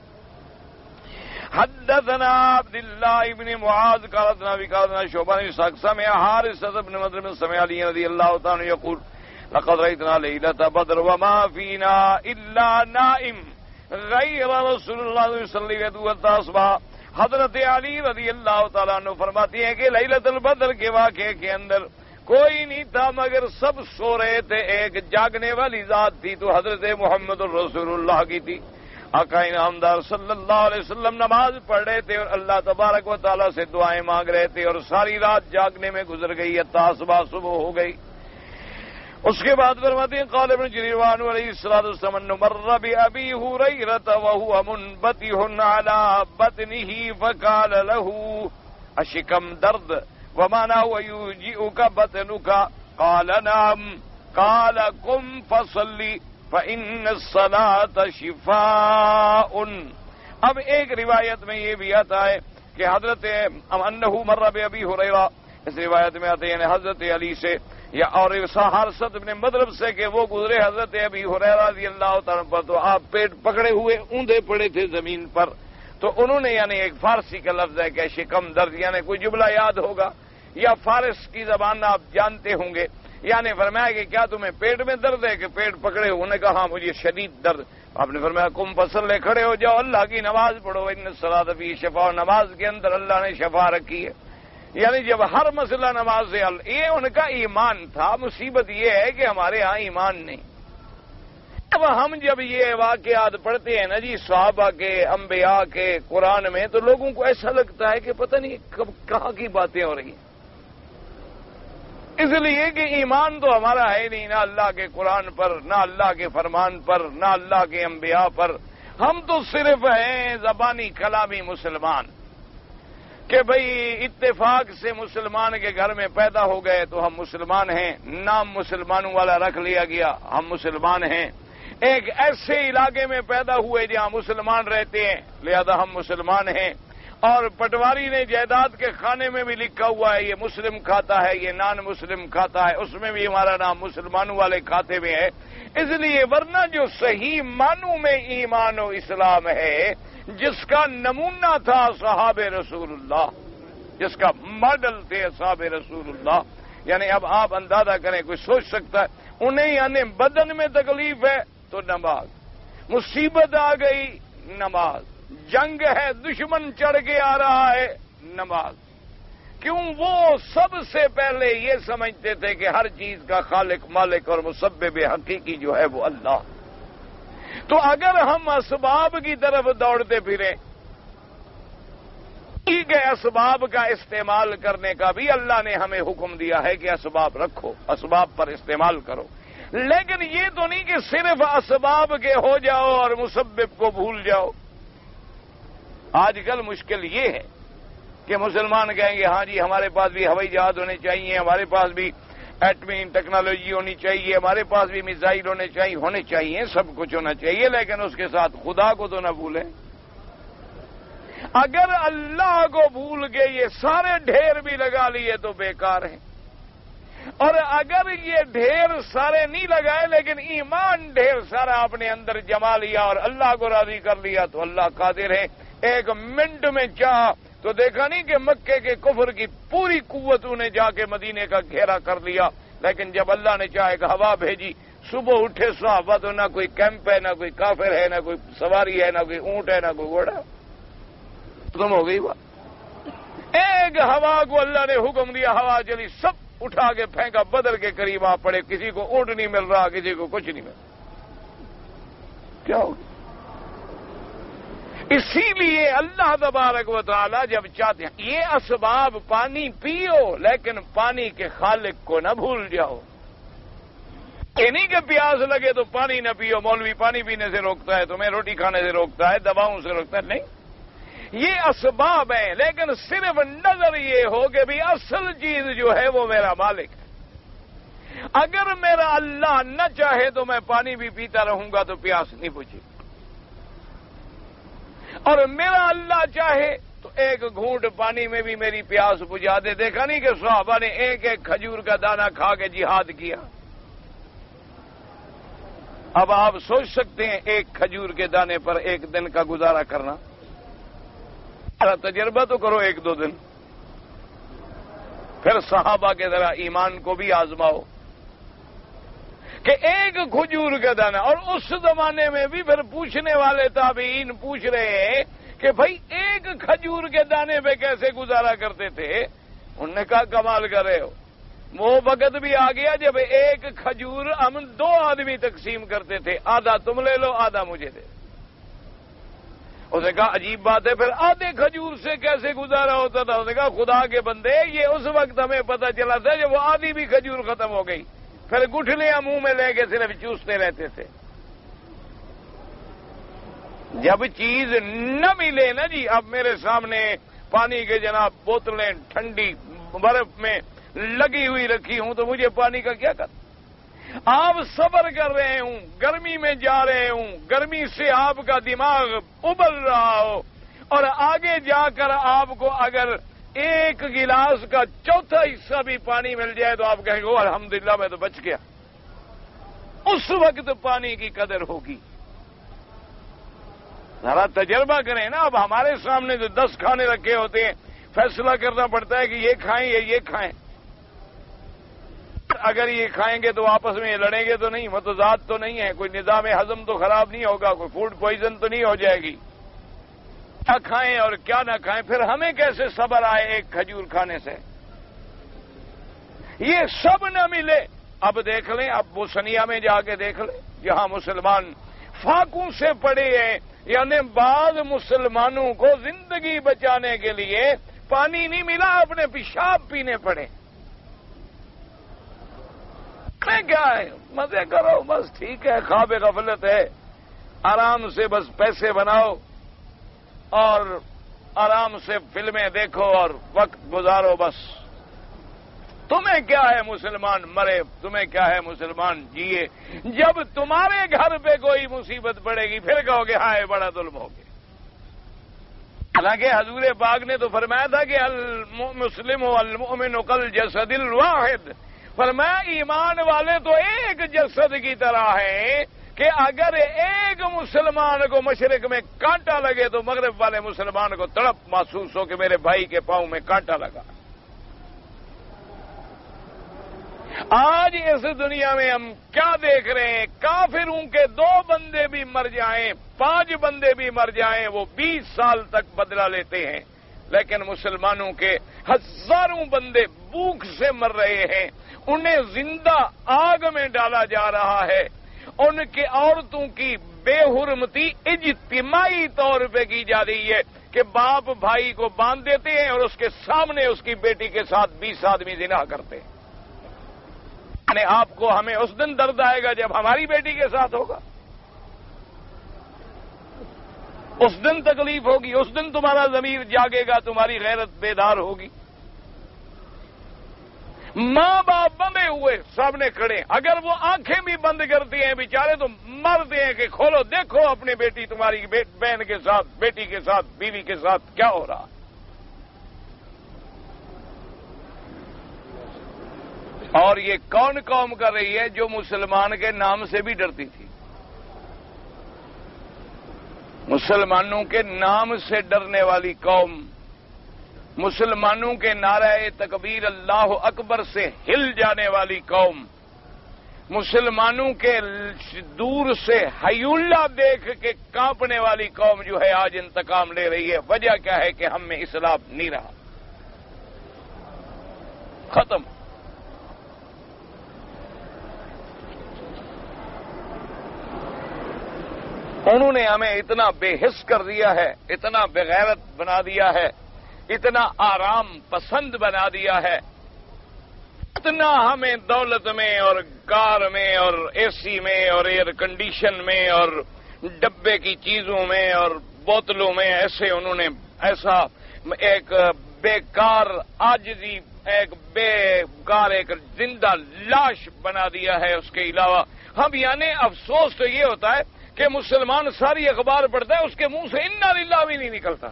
[SPEAKER 1] حدثنا عبد الله بن معاذ قال حدثنا بن شعبہ بن سمع حارثة بن مضرب سمع علی رضی اللہ تعالی یقول لقد رأيتنا ليلة بدر وما فينا إلا نائم غير رسول اللہ صلی اللہ علیہ وسلم۔ حضرت علی رضی اللہ تعالیٰ عنہ فرماتی ہیں کہ لیلۃ البدر کے واقعے کے اندر کوئی نہیں تھا مگر سب سو رہے تھے، ایک جاگنے والی ذات تھی تو حضرت محمد الرسول اللہ کی تھی۔ آقا انعامدار صلی اللہ علیہ وسلم نماز پڑھ رہے تھے اور اللہ تبارک و تعالیٰ سے دعائیں مانگ رہے تھے، اور ساری رات جاگنے میں گزر گئی، حتی صبح صبح ہو گئی۔ اس کے بعد فرماتے ہیں قال ابن جریر علیہ الصلوۃ والسلام انه مر بأبي هريرة وهو منبطح على بطنه فقال له اشکم درد ومعناه يوجئك بطنك قال نعم قال قم فصلي فإن الصلاة شفاء۔ اب ایک روایت میں یہ بھی آتا ہے کہ حضرت انه مر بأبي هريرة، اس روایت میں آتے ہیں حضرت علی سے یا اور حارثۃ بن مضرب سے کہ وہ گزرے حضرت ابی ہریرہ رضی اللہ تعالیٰ پر تو آپ پیٹ پکڑے ہوئے اوندے پڑے تھے زمین پر، تو انہوں نے یعنی ایک فارسی کا لفظ ہے کہ شکم درد، یعنی کوئی جملہ یاد ہوگا یا فارس کی زبان آپ جانتے ہوں گے، یعنی فرمایا کہ کیا تمہیں پیٹ میں درد ہے کہ پیٹ پکڑے ہو؟ انہوں نے کہا ہاں مجھے شدید درد۔ آپ نے فرمایا قم فصلی، کھڑے ہو جاؤ اللہ کی نماز پڑھو، ان الصلاۃ فیہ شفاء، نماز کے اندر اللہ نے شفا رکھی ہے۔ یعنی جب ہر مسئلہ نماز سے حل، یہ ان کا ایمان تھا۔ مصیبت یہ ہے کہ ہمارے ہاں ایمان نہیں۔ اب ہم جب یہ واقعات پڑھتے ہیں نا جی صحابہ کے، انبیاء کے، قرآن میں، تو لوگوں کو ایسا لگتا ہے کہ پتہ نہیں کب کہاں کی باتیں ہو رہی ہیں، اس لیے کہ ایمان تو ہمارا ہے نہیں، نہ اللہ کے قرآن پر، نہ اللہ کے فرمان پر، نہ اللہ کے انبیاء پر۔ ہم تو صرف ہیں زبانی کلامی مسلمان کہ بھئی اتفاق سے مسلمان کے گھر میں پیدا ہو گئے تو ہم مسلمان ہیں، نام مسلمانوں والا رکھ لیا گیا، ہم مسلمان ہیں۔ ایک ایسے علاقے میں پیدا ہوئے جہاں مسلمان رہتے ہیں لہذا ہم مسلمان ہیں، اور پٹواری نے جائیداد کے کھانے میں بھی لکھا ہوا ہے یہ مسلم کھاتا ہے، یہ نان مسلم کھاتا ہے، اس میں بھی ہمارا نام مسلمانوں والے کھاتے میں ہے۔ اس لیے ورنہ جو صحیح معنوں میں ایمان و اسلام ہے، جس کا نمونہ تھا صحاب رسول اللہ، جس کا ماڈل تھے صحاب رسول اللہ، یعنی اب آپ اندازہ کریں، کوئی سوچ سکتا ہے انہیں یعنی بدن میں تکلیف ہے تو نماز، مصیبت آ گئی نماز، جنگ ہے دشمن چڑھ کے آ رہا ہے نماز۔ کیوں؟ وہ سب سے پہلے یہ سمجھتے تھے کہ ہر چیز کا خالق، مالک اور مسبب حقیقی جو ہے وہ اللہ۔ تو اگر ہم اسباب کی طرف دوڑتے پھریں، ٹھیک ہے اسباب کا استعمال کرنے کا بھی اللہ نے ہمیں حکم دیا ہے کہ اسباب رکھو، اسباب پر استعمال کرو، لیکن یہ تو نہیں کہ صرف اسباب کے ہو جاؤ اور مسبب کو بھول جاؤ۔ آج کل مشکل یہ ہے کہ مسلمان کہیں گے ہاں جی ہمارے پاس بھی ہوائی جہاز ہونے چاہیے، ہمارے پاس بھی ایٹمی ٹیکنالوجی ہونی چاہیے، ہمارے پاس بھی میزائل ہونے چاہیے ہونے چاہیے سب کچھ ہونا چاہیے، لیکن اس کے ساتھ خدا کو تو نہ بھولیں۔ اگر اللہ کو بھول کے یہ سارے ڈھیر بھی لگا لیے تو بیکار ہیں، اور اگر یہ ڈھیر سارے نہیں لگائے لیکن ایمان ڈھیر سارا اپنے اندر جما لیا اور اللہ کو راضی کر لیا تو اللہ قادر ہے ایک منٹ میں چاہ تو دیکھا نہیں کہ مکے کے کفر کی پوری قوت انہیں جا کے مدینے کا گھیرا کر لیا، لیکن جب اللہ نے چاہے کہ ہوا بھیجی، صبح اٹھے صحابہ تو نہ کوئی کیمپ ہے، نہ کوئی کافر ہے، نہ کوئی سواری ہے، نہ کوئی اونٹ ہے، نہ کوئی گھوڑا، ختم ہو گئی بات۔ ایک ہوا کو اللہ نے حکم دیا، ہوا چلی، سب اٹھا کے پھینکا، بدر کے قریب آ پڑے، کسی کو اونٹ نہیں مل رہا، کسی کو کچھ نہیں مل رہا، کیا ہوگا؟ اسی لیے اللہ تبارک و تعالی جب چاہتے ہیں یہ اسباب، پانی پیو لیکن پانی کے خالق کو نہ بھول جاؤ۔ یہ نہیں کہ پیاس لگے تو پانی نہ پیو، مولوی پانی پینے سے روکتا ہے، تمہیں روٹی کھانے سے روکتا ہے، دواؤں سے روکتا ہے، نہیں، یہ اسباب ہیں، لیکن صرف نظر یہ ہو کہ بھی اصل چیز جو ہے وہ میرا مالک ہے۔ اگر میرا اللہ نہ چاہے تو میں پانی بھی پیتا رہوں گا تو پیاس نہیں بجھے، اور میرا اللہ چاہے تو ایک گھونٹ پانی میں بھی میری پیاس بجھا دے۔ دیکھا نہیں کہ صحابہ نے ایک ایک کھجور کا دانہ کھا کے جہاد کیا؟ اب آپ سوچ سکتے ہیں ایک کھجور کے دانے پر ایک دن کا گزارا کرنا؟ تجربہ تو کرو ایک دو دن، پھر صحابہ کے ذرا ایمان کو بھی آزماؤ کہ ایک کھجور کا دانہ، اور اس زمانے میں بھی پھر پوچھنے والے تابعین پوچھ رہے ہیں کہ بھائی ایک کھجور کے دانے پہ کیسے گزارا کرتے تھے؟ انہوں نے کہا کمال کر رہے ہو، وہ وقت بھی آ گیا جب ایک کھجور ہم دو آدمی تقسیم کرتے تھے، آدھا تم لے لو آدھا مجھے دے۔ اس نے کہا عجیب بات ہے، پھر آدھے کھجور سے کیسے گزارا ہوتا تھا؟ اس نے کہا خدا کے بندے، یہ اس وقت ہمیں پتہ چلا تھا جب وہ آدھی بھی کھجور ختم ہو گئی، پھر گٹھلیاں منہ میں لے کے صرف چوستے رہتے تھے۔ جب چیز نہ ملے نا جی، اب میرے سامنے پانی کے جناب بوتلیں ٹھنڈی برف میں لگی ہوئی رکھی ہوں تو مجھے پانی کا کیا کرنا؟ آپ صبر کر رہے ہوں، گرمی میں جا رہے ہوں، گرمی سے آپ کا دماغ ابل رہا ہو، اور آگے جا کر آپ کو اگر ایک گلاس کا چوتھا حصہ بھی پانی مل جائے تو آپ کہیں گے الحمدللہ میں تو بچ گیا۔ اس وقت پانی کی قدر ہوگی۔ ذرا تجربہ کریں نا، اب ہمارے سامنے جو دس کھانے رکھے ہوتے ہیں، فیصلہ کرنا پڑتا ہے کہ یہ کھائیں یا یہ کھائیں۔ اگر یہ کھائیں گے تو آپس میں یہ لڑیں گے تو نہیں، متضاد تو نہیں ہے، کوئی نظام ہضم تو خراب نہیں ہوگا، کوئی فوڈ پوائزن تو نہیں ہو جائے گی، کیا کھائیں اور کیا نہ کھائیں؟ پھر ہمیں کیسے صبر آئے ایک کھجور کھانے سے؟ یہ سب نہ ملے، اب دیکھ لیں، اب بوسنیا میں جا کے دیکھ لیں جہاں مسلمان فاقوں سے پڑے ہیں، یعنی بعض مسلمانوں کو زندگی بچانے کے لیے پانی نہیں ملا، اپنے پیشاب پینے پڑے۔ میں کیا ہے، مزے کرو بس، ٹھیک ہے، خواب غفلت ہے، آرام سے بس پیسے بناؤ اور آرام سے فلمیں دیکھو اور وقت گزارو بس۔ تمہیں کیا ہے مسلمان مرے، تمہیں کیا ہے مسلمان جیے؟ جب تمہارے گھر پہ کوئی مصیبت پڑے گی پھر کہو گے ہائے بڑا ظلم ہو گیا۔ حالانکہ حضور پاک نے تو فرمایا تھا کہ المسلم والمؤمن کالجسد الواحد، فرمایا ایمان والے تو ایک جسد کی طرح ہیں کہ اگر ایک مسلمان کو مشرق میں کانٹا لگے تو مغرب والے مسلمان کو تڑپ محسوس ہو کہ میرے بھائی کے پاؤں میں کانٹا لگا۔ آج اس دنیا میں ہم کیا دیکھ رہے ہیں؟ کافروں کے دو بندے بھی مر جائیں، پانچ بندے بھی مر جائیں، وہ بیس سال تک بدلہ لیتے ہیں، لیکن مسلمانوں کے ہزاروں بندے بھوک سے مر رہے ہیں، انہیں زندہ آگ میں ڈالا جا رہا ہے، ان کی عورتوں کی بے حرمتی اجتماعی طور پہ کی جا رہی ہے کہ باپ بھائی کو باندھ دیتے ہیں اور اس کے سامنے اس کی بیٹی کے ساتھ بیس آدمی زنا کرتے ہیں۔ یعنی آپ کو ہمیں اس دن درد آئے گا جب ہماری بیٹی کے ساتھ ہوگا، اس دن تکلیف ہوگی، اس دن تمہارا ضمیر جاگے گا، تمہاری غیرت بیدار ہوگی۔ ماں باپ بندے ہوئے سامنے کھڑے، اگر وہ آنکھیں بھی بند کرتی ہیں بیچارے تو مرتے ہیں کہ کھولو دیکھو اپنی بیٹی تمہاری بہن کے ساتھ، بیٹی کے ساتھ، بیوی کے ساتھ کیا ہو رہا۔ اور یہ کون قوم کر رہی ہے؟ جو مسلمان کے نام سے بھی ڈرتی تھی، مسلمانوں کے نام سے ڈرنے والی قوم، مسلمانوں کے نعرہ تکبیر اللہ اکبر سے ہل جانے والی قوم، مسلمانوں کے دور سے حی اللہ دیکھ کے کانپنے والی قوم جو ہے آج انتقام لے رہی ہے۔ وجہ کیا ہے کہ ہم میں اسلام نہیں رہا، ختم۔ انہوں نے ہمیں اتنا بے حس کر دیا ہے، اتنا بغیرت بنا دیا ہے، اتنا آرام پسند بنا دیا ہے، اتنا ہمیں دولت میں اور کار میں اور اے سی میں اور ایئر کنڈیشن میں اور ڈبے کی چیزوں میں اور بوتلوں میں ایسے انہوں نے ایسا ایک بیکار عاجزی، ایک بیکار ایک زندہ لاش بنا دیا ہے۔ اس کے علاوہ ہم یعنی افسوس تو یہ ہوتا ہے کہ مسلمان ساری اخبار پڑھتا ہے، اس کے منہ سے انا للہ بھی نہیں نکلتا،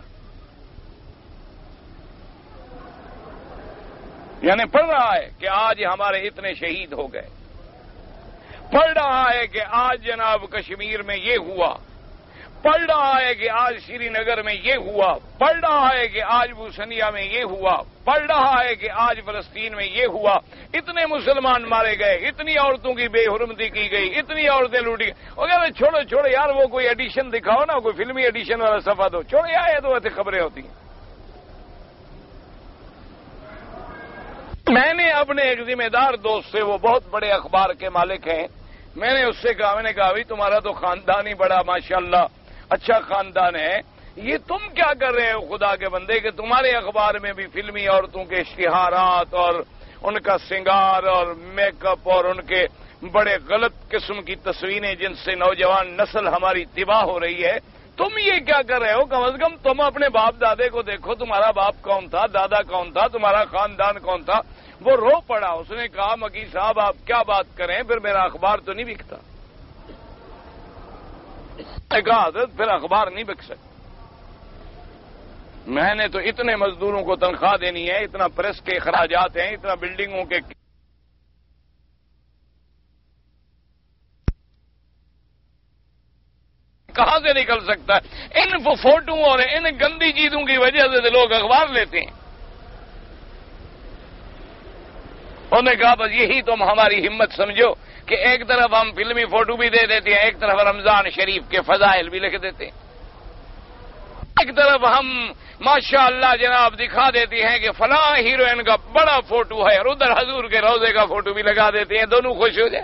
[SPEAKER 1] یعنی پڑھ رہا ہے کہ آج ہمارے اتنے شہید ہو گئے، پڑھ رہا ہے کہ آج جناب کشمیر میں یہ ہوا، پڑھ رہا ہے کہ آج سری نگر میں یہ ہوا، پڑھ رہا ہے کہ آج بوسنیا میں یہ ہوا، پڑھ رہا ہے کہ آج فلسطین میں یہ ہوا، اتنے مسلمان مارے گئے، اتنی عورتوں کی بے حرمتی کی گئی، اتنی عورتیں لوٹی گئی۔ وہ کہتے ہیں چھوڑو چھوڑو یار، وہ کوئی ایڈیشن دکھاؤ نا، کوئی فلمی ایڈیشن والا صفحہ دو، چھوڑو یار، یہ تو ایسے خبریں ہوتی ہیں۔ میں نے اپنے ایک ذمہ دار دوست سے، وہ بہت بڑے اخبار کے مالک ہیں، میں نے اس سے کہا، میں نے کہا بھائی تمہارا تو خاندان ہی بڑا ماشاءاللہ اچھا خاندان ہے، یہ تم کیا کر رہے ہو خدا کے بندے کہ تمہارے اخبار میں بھی فلمی عورتوں کے اشتہارات اور ان کا سنگار اور میک اپ اور ان کے بڑے غلط قسم کی تصویریں جن سے نوجوان نسل ہماری تباہ ہو رہی ہے، تم یہ کیا کر رہے ہو؟ کم از کم تم اپنے باپ دادے کو دیکھو، تمہارا باپ کون تھا، دادا کون تھا، تمہارا خاندان کون تھا۔ وہ رو پڑا، اس نے کہا مکی صاحب آپ کیا بات کریں، پھر میرا اخبار تو نہیں بکتا۔ میں کہا حضرت پھر اخبار نہیں بک سکتا، میں نے تو اتنے مزدوروں کو تنخواہ دینی ہے، اتنا پریس کے اخراجات ہیں، اتنا بلڈنگوں کے کہاں سے نکل سکتا ہے؟ ان فوٹو اور ان گندی چیزوں کی وجہ سے لوگ اخبار لیتے ہیں۔ انہوں نے کہا بس یہی تم ہماری ہمت سمجھو کہ ایک طرف ہم فلمی فوٹو بھی دے دیتے ہیں، ایک طرف رمضان شریف کے فضائل بھی لکھ دیتے ہیں، ایک طرف ہم ماشاءاللہ جناب دکھا دیتے ہیں کہ فلاں ہیروئن کا بڑا فوٹو ہے اور ادھر حضور کے روضے کا فوٹو بھی لگا دیتے ہیں، دونوں خوش ہو جائے۔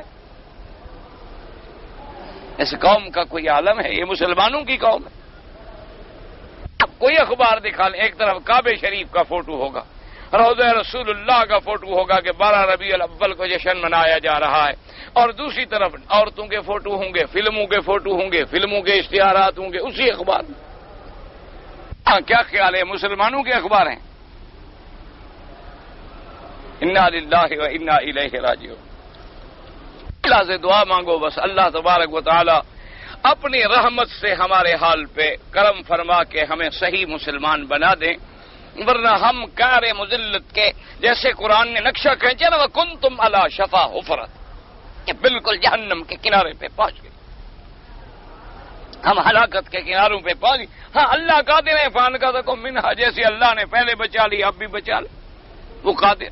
[SPEAKER 1] اس قوم کا کوئی عالم ہے؟ یہ مسلمانوں کی قوم ہے۔ اب کوئی اخبار دکھا لیں، ایک طرف کعبہ شریف کا فوٹو ہوگا، روضہ رسول اللہ کا فوٹو ہوگا کہ بارہ ربیع الاول کو جشن منایا جا رہا ہے، اور دوسری طرف عورتوں کے فوٹو ہوں گے، فلموں کے فوٹو ہوں گے، فلموں کے اشتہارات ہوں گے اسی اخبار میں۔ ہاں کیا خیال ہے مسلمانوں کے اخبار ہیں؟ انا للہ و انا الیہ راجعون۔ اللہ سے دعا مانگو بس اللہ تبارک و تعالی اپنی رحمت سے ہمارے حال پہ کرم فرما کے ہمیں صحیح مسلمان بنا دیں، ورنہ ہم کار مذلت کے جیسے قرآن نے نقشہ کھینچا نا، وَكُنْتُمْ عَلَى شَفَا حُفْرَةٍ، کہ بالکل جہنم کے کنارے پہ پہنچ گئے، ہم ہلاکت کے کناروں پہ پہنچ گئے۔ ہاں اللہ قادر ہے فان کا تکم منہا، جیسے اللہ نے پہلے بچا لی اب بھی بچا لے، وہ قادر۔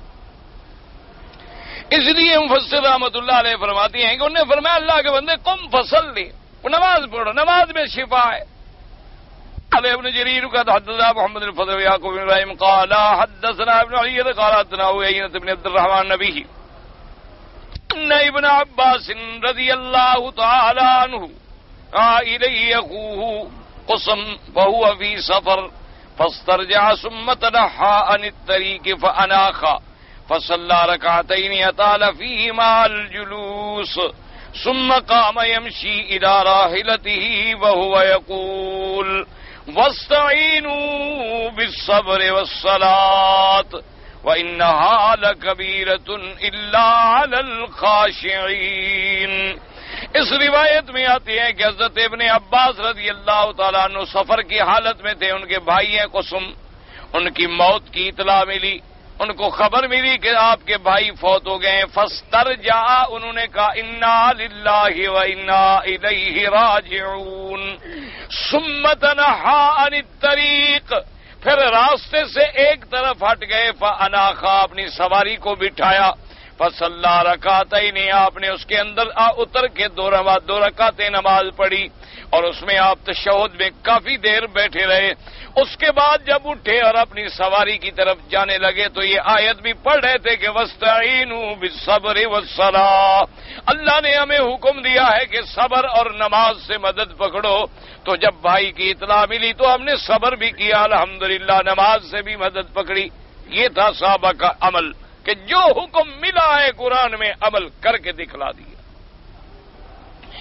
[SPEAKER 1] اس لیے مفسر رحمۃ اللہ علیہ فرماتی ہیں کہ انہوں نے فرمایا اللہ کے بندے قم فصلی، نماز پڑھو، نماز میں شفا ہے۔ قال ابن جرير قال حدثنا محمد بن فضل ويعقوب بن ابراهيم قال حدثنا ابن علي قال حدثنا عيينة بن عبد الرحمن نبيه ان ابن عباس رضي الله تعالى عنه آ إليه أخوه قسم وهو في سفر فاسترجع ثم تنحى عن الطريق فأناخ فصلى ركعتين أطال فيهما الجلوس ثم قام يمشي إلى راحلته وهو يقول واستعينوا بالصبر والصلاة وإنها لكبيرة إلا على الخاشعين۔ اس روایت میں آتی ہے کہ حضرت ابن عباس رضی اللہ تعالیٰ عنہ سفر کی حالت میں تھے، ان کے بھائی ہیں قسم، ان کی موت کی اطلاع ملی، ان کو خبر ملی کہ آپ کے بھائی فوت ہو گئے ہیں۔ فاسترجع، انہوں نے کہا انا للہ و انا الیہ راجعون۔ ثم تنحى عن الطریق، پھر راستے سے ایک طرف ہٹ گئے، فاناخا، اپنی سواری کو بٹھایا، فصلی رکعتین، آپ نے اس کے اندر اتر کے دو رکعت دو رکعتیں نماز پڑھی، اور اس میں آپ تشہد میں کافی دیر بیٹھے رہے۔ اس کے بعد جب اٹھے اور اپنی سواری کی طرف جانے لگے تو یہ آیت بھی پڑھ رہے تھے کہ وَاسْتَعِينُوا بِالصَّبْرِ وَالصَّلَاةِ، اللہ نے ہمیں حکم دیا ہے کہ صبر اور نماز سے مدد پکڑو۔ تو جب بھائی کی اطلاع ملی تو ہم نے صبر بھی کیا الحمدللہ، نماز سے بھی مدد پکڑی۔ یہ تھا صحابہ کا عمل کہ جو حکم ملا ہے قرآن میں عمل کر کے دکھلا دیا۔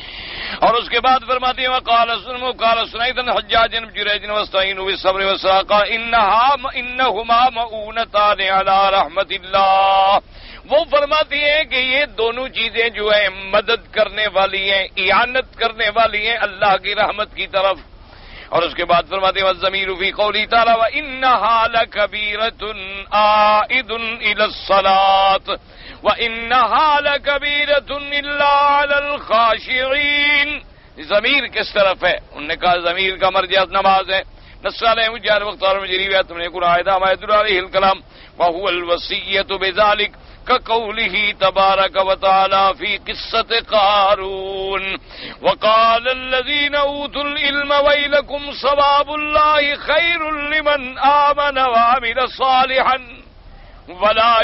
[SPEAKER 1] اور اس کے بعد فرماتی ہیں وقال سنو قال سنیدن حجاج بن جریج واستعینوا بالصبر والصلاة انها انهما مؤونتان علی رحمت اللہ. وہ فرماتی ہیں کہ یہ دونوں چیزیں جو ہیں مدد کرنے والی ہیں، اعانت کرنے والی ہیں اللہ کی رحمت کی طرف. اور اس کے بعد فرماتے ہیں والضمیر فی قولی تعالی وانها لکبیرۃ عائد الی الصلاۃ وانها لکبیرۃ الا علی الخاشعین. ضمیر کس طرف ہے؟ انہوں نے کہا ضمیر کا مرجع نماز ہے. نصالح مجار مختار مجری ہے تم نے قرآن ما يدل علیہ الکلام وهو الوصیۃ بذلک كقوله تبارك وتعالى في قصة قارون وقال الذين أوتوا العلم ويلكم ثواب الله خير لمن آمن وعمل صالحا ولا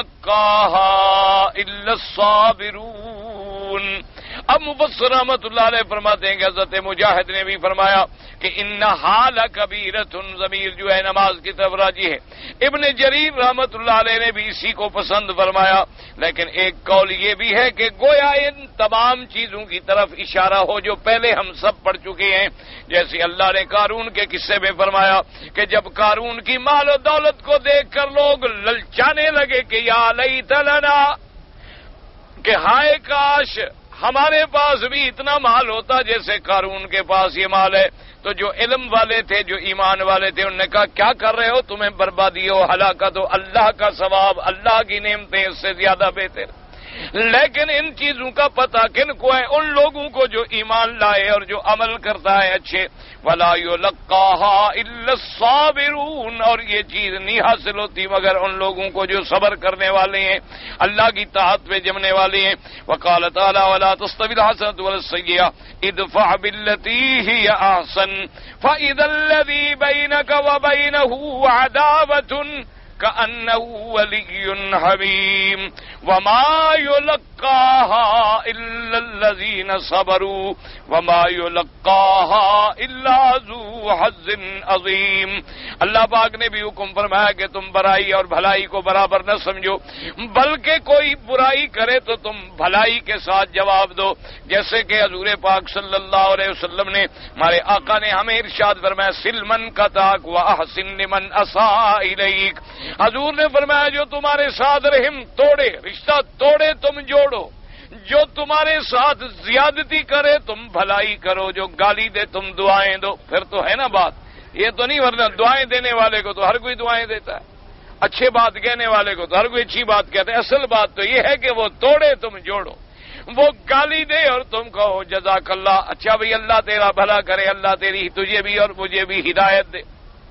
[SPEAKER 1] يلقاها إلا الصابرون. اب مفسر رحمۃ اللہ علیہ فرماتے ہیں کہ حضرت مجاہد نے بھی فرمایا کہ انہا لکبیرۃ، ضمیر جو ہے نماز کی طرف راجی ہے. ابن جریر رحمۃ اللہ علیہ نے بھی اسی کو پسند فرمایا، لیکن ایک قول یہ بھی ہے کہ گویا ان تمام چیزوں کی طرف اشارہ ہو جو پہلے ہم سب پڑھ چکے ہیں. جیسے اللہ نے قارون کے قصے میں فرمایا کہ جب قارون کی مال و دولت کو دیکھ کر لوگ للچانے لگے کہ یا لیت لنا، کہ ہائے کاش ہمارے پاس بھی اتنا مال ہوتا جیسے قارون کے پاس یہ مال ہے. تو جو علم والے تھے، جو ایمان والے تھے، انہوں نے کہا کیا کر رہے ہو، تمہیں بربادی ہو ہلاکت ہو، اللہ کا ثواب، اللہ کی نعمتیں اس سے زیادہ بہتر. لیکن ان چیزوں کا پتہ کن کو ہے؟ ان لوگوں کو جو ایمان لائے اور جو عمل کرتا ہے اچھے. وَلَا يُلَقَّاهَا إِلَّا الصَّابِرُونَ، اور یہ چیز نہیں حاصل ہوتی مگر ان لوگوں کو جو صبر کرنے والے ہیں، اللہ کی طاعت پہ جمنے والے ہیں. وَقَالَ تَعَالَى وَلَا تَسْتَوِي الْحَسَنَةُ وَلَا السَّيِّئَةُ ادْفَعْ بِالَّتِي هِيَ أَحْسَنُ فَإِذَا الَّذِي بَيْنَكَ وَبَيْنَهُ عَدَاوَةٌ كأنه ولي حميم وما يلقاها إلا الذين صبروا وما يلقاها إلا ذو حظ عظيم. اللہ پاک نے بھی حکم فرمایا کہ تم برائی اور بھلائی کو برابر نہ سمجھو، بلکہ کوئی برائی کرے تو تم بھلائی کے ساتھ جواب دو. جیسے کہ حضور پاک صلی اللہ علیہ وسلم نے، ہمارے آقا نے ہمیں ارشاد فرمایا سلمن قطعک واحسن لمن اساء الیک. حضور نے فرمایا جو تمہارے ساتھ رحم توڑے، رشتہ توڑے تم جوڑو، جو تمہارے ساتھ زیادتی کرے تم بھلائی کرو، جو گالی دے تم دعائیں دو. پھر تو ہے نا بات، یہ تو نہیں، ورنہ دعائیں دینے والے کو تو ہر کوئی دعائیں دیتا ہے، اچھے بات کہنے والے کو تو ہر کوئی اچھی بات کہتا ہے. اصل بات تو یہ ہے کہ وہ توڑے تم جوڑو، وہ گالی دے اور تم کہو جزاک اللہ، اچھا بھئی اللہ تیرا بھلا کرے، اللہ تیری تجھے بھی اور مجھے بھی ہدایت دے.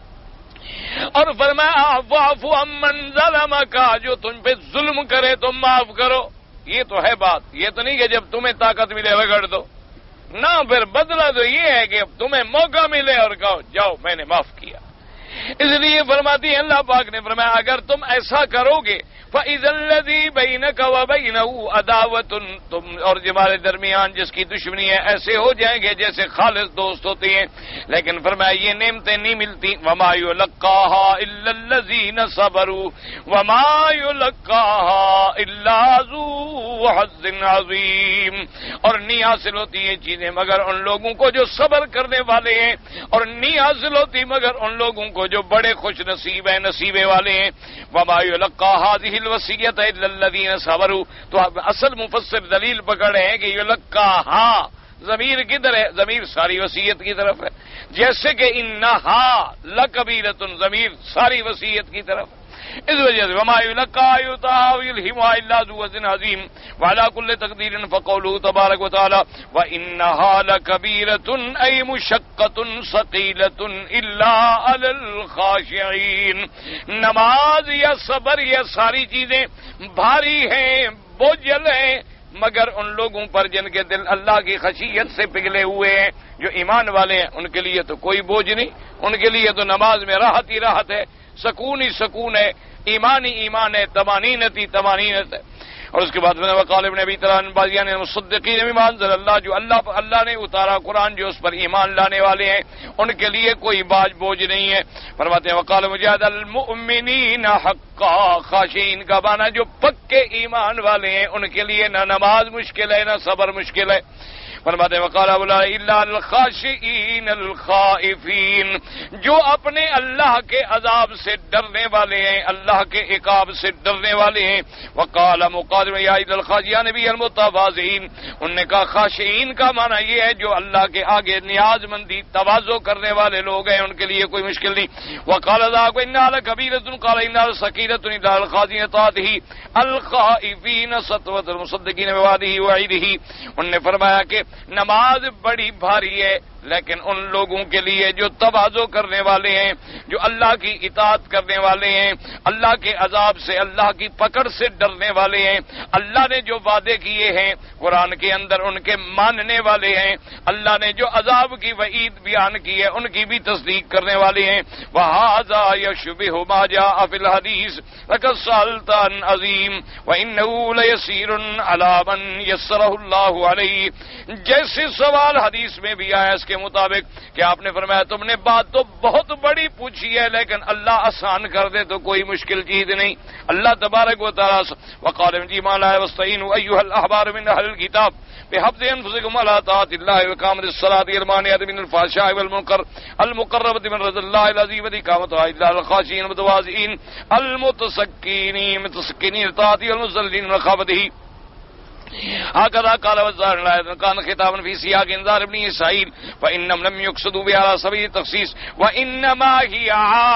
[SPEAKER 1] اور فرمایا واعف عمن ظلمک، جو تم پہ ظلم کرے تم معاف کرو. یہ تو ہے بات، یہ تو نہیں کہ جب تمہیں طاقت ملے رگڑ دو، نہ، پھر بدلہ تو یہ ہے کہ تمہیں موقع ملے اور کہو جاؤ میں نے معاف کیا. اس لیے فرماتی ہے اللہ پاک نے فرمایا اگر تم ایسا کرو گے فَإِذَا الَّذِي بَيْنَكَ وَبَيْنَهُ عَدَاوَةٌ، تم اور تمہارے درمیان جس کی دشمنی ہے ایسے ہو جائیں گے جیسے خالص دوست ہوتے ہیں. لیکن فرمایا یہ نعمتیں نہیں ملتی. وَمَا يُلَقَّاهَا إِلَّا الَّذِينَ صَبَرُوا وَمَا يُلَقَّاهَا إِلَّا ذُو حَظٍّ عَظِيمٍ، اور نہیں حاصل ہوتی یہ چیزیں مگر ان لوگوں کو جو صبر کرنے والے ہیں، اور نہیں حاصل ہوتی مگر ان لوگوں کو جو بڑے خوش نصیب ہیں، نصیبے والے ہیں. وَمَا يُلَقَّاهَا هَذِهِ الْوَصِيَّةَ إِلَّا الَّذِينَ صَبَرُوا. تو اصل مفسر دلیل پکڑے ہیں کہ یلقاہا ضمیر کدھر ہے؟ ضمیر ساری وصیت کی طرف ہے. جیسے کہ انہا لکبیرۃ، ضمیر ساری وصیت کی طرف. اس وجہ سے وما يلقى يلهم الا ذو حظ عظيم وعلى كل تقدير فقوله تبارك وتعالى وانها لكبيرة اي مشقة ثقيلة الا على الخاشعين. نماز یا صبر یا ساری چیزیں بھاری ہیں، بوجھل ہیں، مگر ان لوگوں پر جن کے دل اللہ کی خشیت سے پگھلے ہوئے ہیں، جو ایمان والے ہیں، ان کے لیے تو کوئی بوجھ نہیں. ان کے لیے تو نماز میں راحت ہی راحت ہے، سکون ہی سکون ہے، ایمانی ایمان ہے، طمانینت ہی طمانینت ہے. اور اس کے بعد میں نے وقال ابن ابی طلحہ بازیان مصدقین بما انزل اللہ، جو اللہ اللہ نے اتارا قرآن، جو اس پر ایمان لانے والے ہیں ان کے لیے کوئی باج بوجھ نہیں ہے. فرماتے ہیں وقال مجاہد المؤمنین حقا خاشعین کا معنی جو پکے ایمان والے ہیں ان کے لیے نہ نماز مشکل ہے نہ صبر مشکل ہے. فرماتے وقال الا الخاشعين الخائفين، جو اپنے اللہ کے عذاب سے ڈرنے والے ہیں، اللہ کے عقاب سے ڈرنے والے ہیں. وقال مقادر یا الا الخاشعين نبی المتواضعين، انہوں نے کہا خاشعین کا معنی یہ ہے جو اللہ کے آگے نیاز مندی تواضع کرنے والے لوگ ہیں، ان کے لیے کوئی مشکل نہیں. وقال ذاك ان لكبيرة قال ان سكينة الى الخازن طاعته الخائفين سطوة المصدقين بوعده وعيده. انہوں نے فرمایا کہ نماز بڑی بھاری ہے، لیکن ان لوگوں کے لیے جو تواضع کرنے والے ہیں، جو اللہ کی اطاعت کرنے والے ہیں، اللہ کے عذاب سے، اللہ کی پکڑ سے ڈرنے والے ہیں، اللہ نے جو وعدے کیے ہیں قرآن کے اندر ان کے ماننے والے ہیں، اللہ نے جو عذاب کی وعید بیان کی ہے ان کی بھی تصدیق کرنے والے ہیں. وَهَذَا يَشْبِهُ مَا جَاءَ فِي الْحَدِيثِ لَقَدْ سَأَلْتَ عَنْ عَظِيمٍ وَإِنَّهُ لَيَسِيرٌ عَلَىٰ مَنْ يَسَّرَهُ اللَّهُ عَلَيْهِ. جیسے سوال حدیث میں بھی آیا اس کے مطابق کہ آپ نے فرمایا تم نے بات تو بہت بڑی پوچھی ہے لیکن اللہ آسان کر دے تو کوئی مشکل چیز نہیں. اللہ تبارک و تعالیٰ وقال جی ما لا واستعینوا ایها الاحبار من اهل الكتاب بحفظ انفسكم على طاعة الله وإقامة الصلاة والمانعة من الفحشاء والمنكر المقربة من رضا الله العظيم وإقامتها إلا الخاشعين المتواضعين المتسكنين متسكنين طاعته والمذلين من خافته. هكذا قال والظاهر لا كان خطابا في سياق انذار ابن اسرائيل فانهم لم يقصدوا بها على سبيل التخصيص وانما هي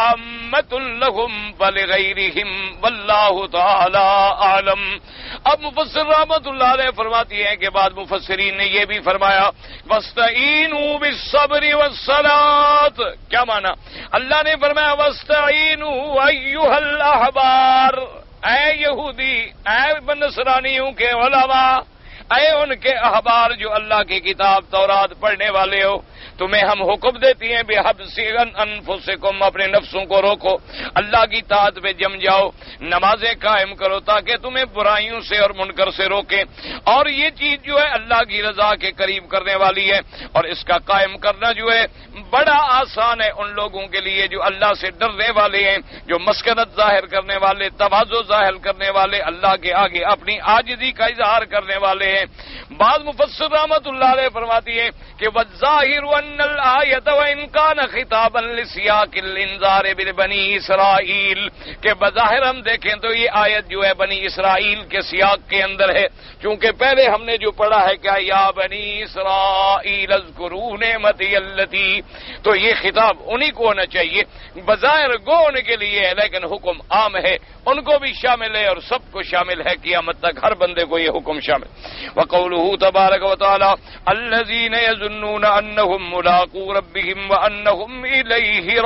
[SPEAKER 1] عامة لهم ولغيرهم والله تعالى اعلم. اب مفسر رحمت اللہ علیہ فرماتی ہیں کہ بعد مفسرین نے یہ بھی فرمایا واستعینوا بالصبر والصلاۃ. کیا معنی؟ اللہ نے فرمایا واستعینوا ایھا الاحبار، اے یہودی، اے نصرانیوں کے علماء، اے ان کے احبار جو اللہ کی کتاب تورات پڑھنے والے ہو، تمہیں ہم حکم دیتی ہیں بے حبس انفسکم، اپنے نفسوں کو روکو، اللہ کی طاعت پہ جم جاؤ، نمازیں قائم کرو تاکہ تمہیں برائیوں سے اور منکر سے روکیں. اور یہ چیز جو ہے اللہ کی رضا کے قریب کرنے والی ہے، اور اس کا قائم کرنا جو ہے بڑا آسان ہے ان لوگوں کے لیے جو اللہ سے ڈرنے والے ہیں، جو مسکنت ظاہر کرنے والے، تواضع ظاہر کرنے والے، اللہ کے آگے اپنی عاجزی کا اظہار کرنے والے ہیں. بعض مفسر رحمت اللہ علیہ فرماتی ہے کہ والظاہر ان الآیۃ وان کان خطابا لسیاق الانذار بنی اسرائیل، کہ بظاہر ہم دیکھیں تو یہ آیت جو ہے بنی اسرائیل کے سیاق کے اندر ہے، چونکہ پہلے ہم نے جو پڑھا ہے کہ یا بنی اسرائیل اذکروا نعمتی التی، تو یہ خطاب انہی کو ہونا چاہیے، بظاہر گو ان کے لیے ہے لیکن حکم عام ہے، ان کو بھی شامل ہے اور سب کو شامل ہے، قیامت تک ہر بندے کو یہ حکم شامل. وقوله تبارک و تعالی الذین یظنون انہم ملاقو ربهم وانہم الیہ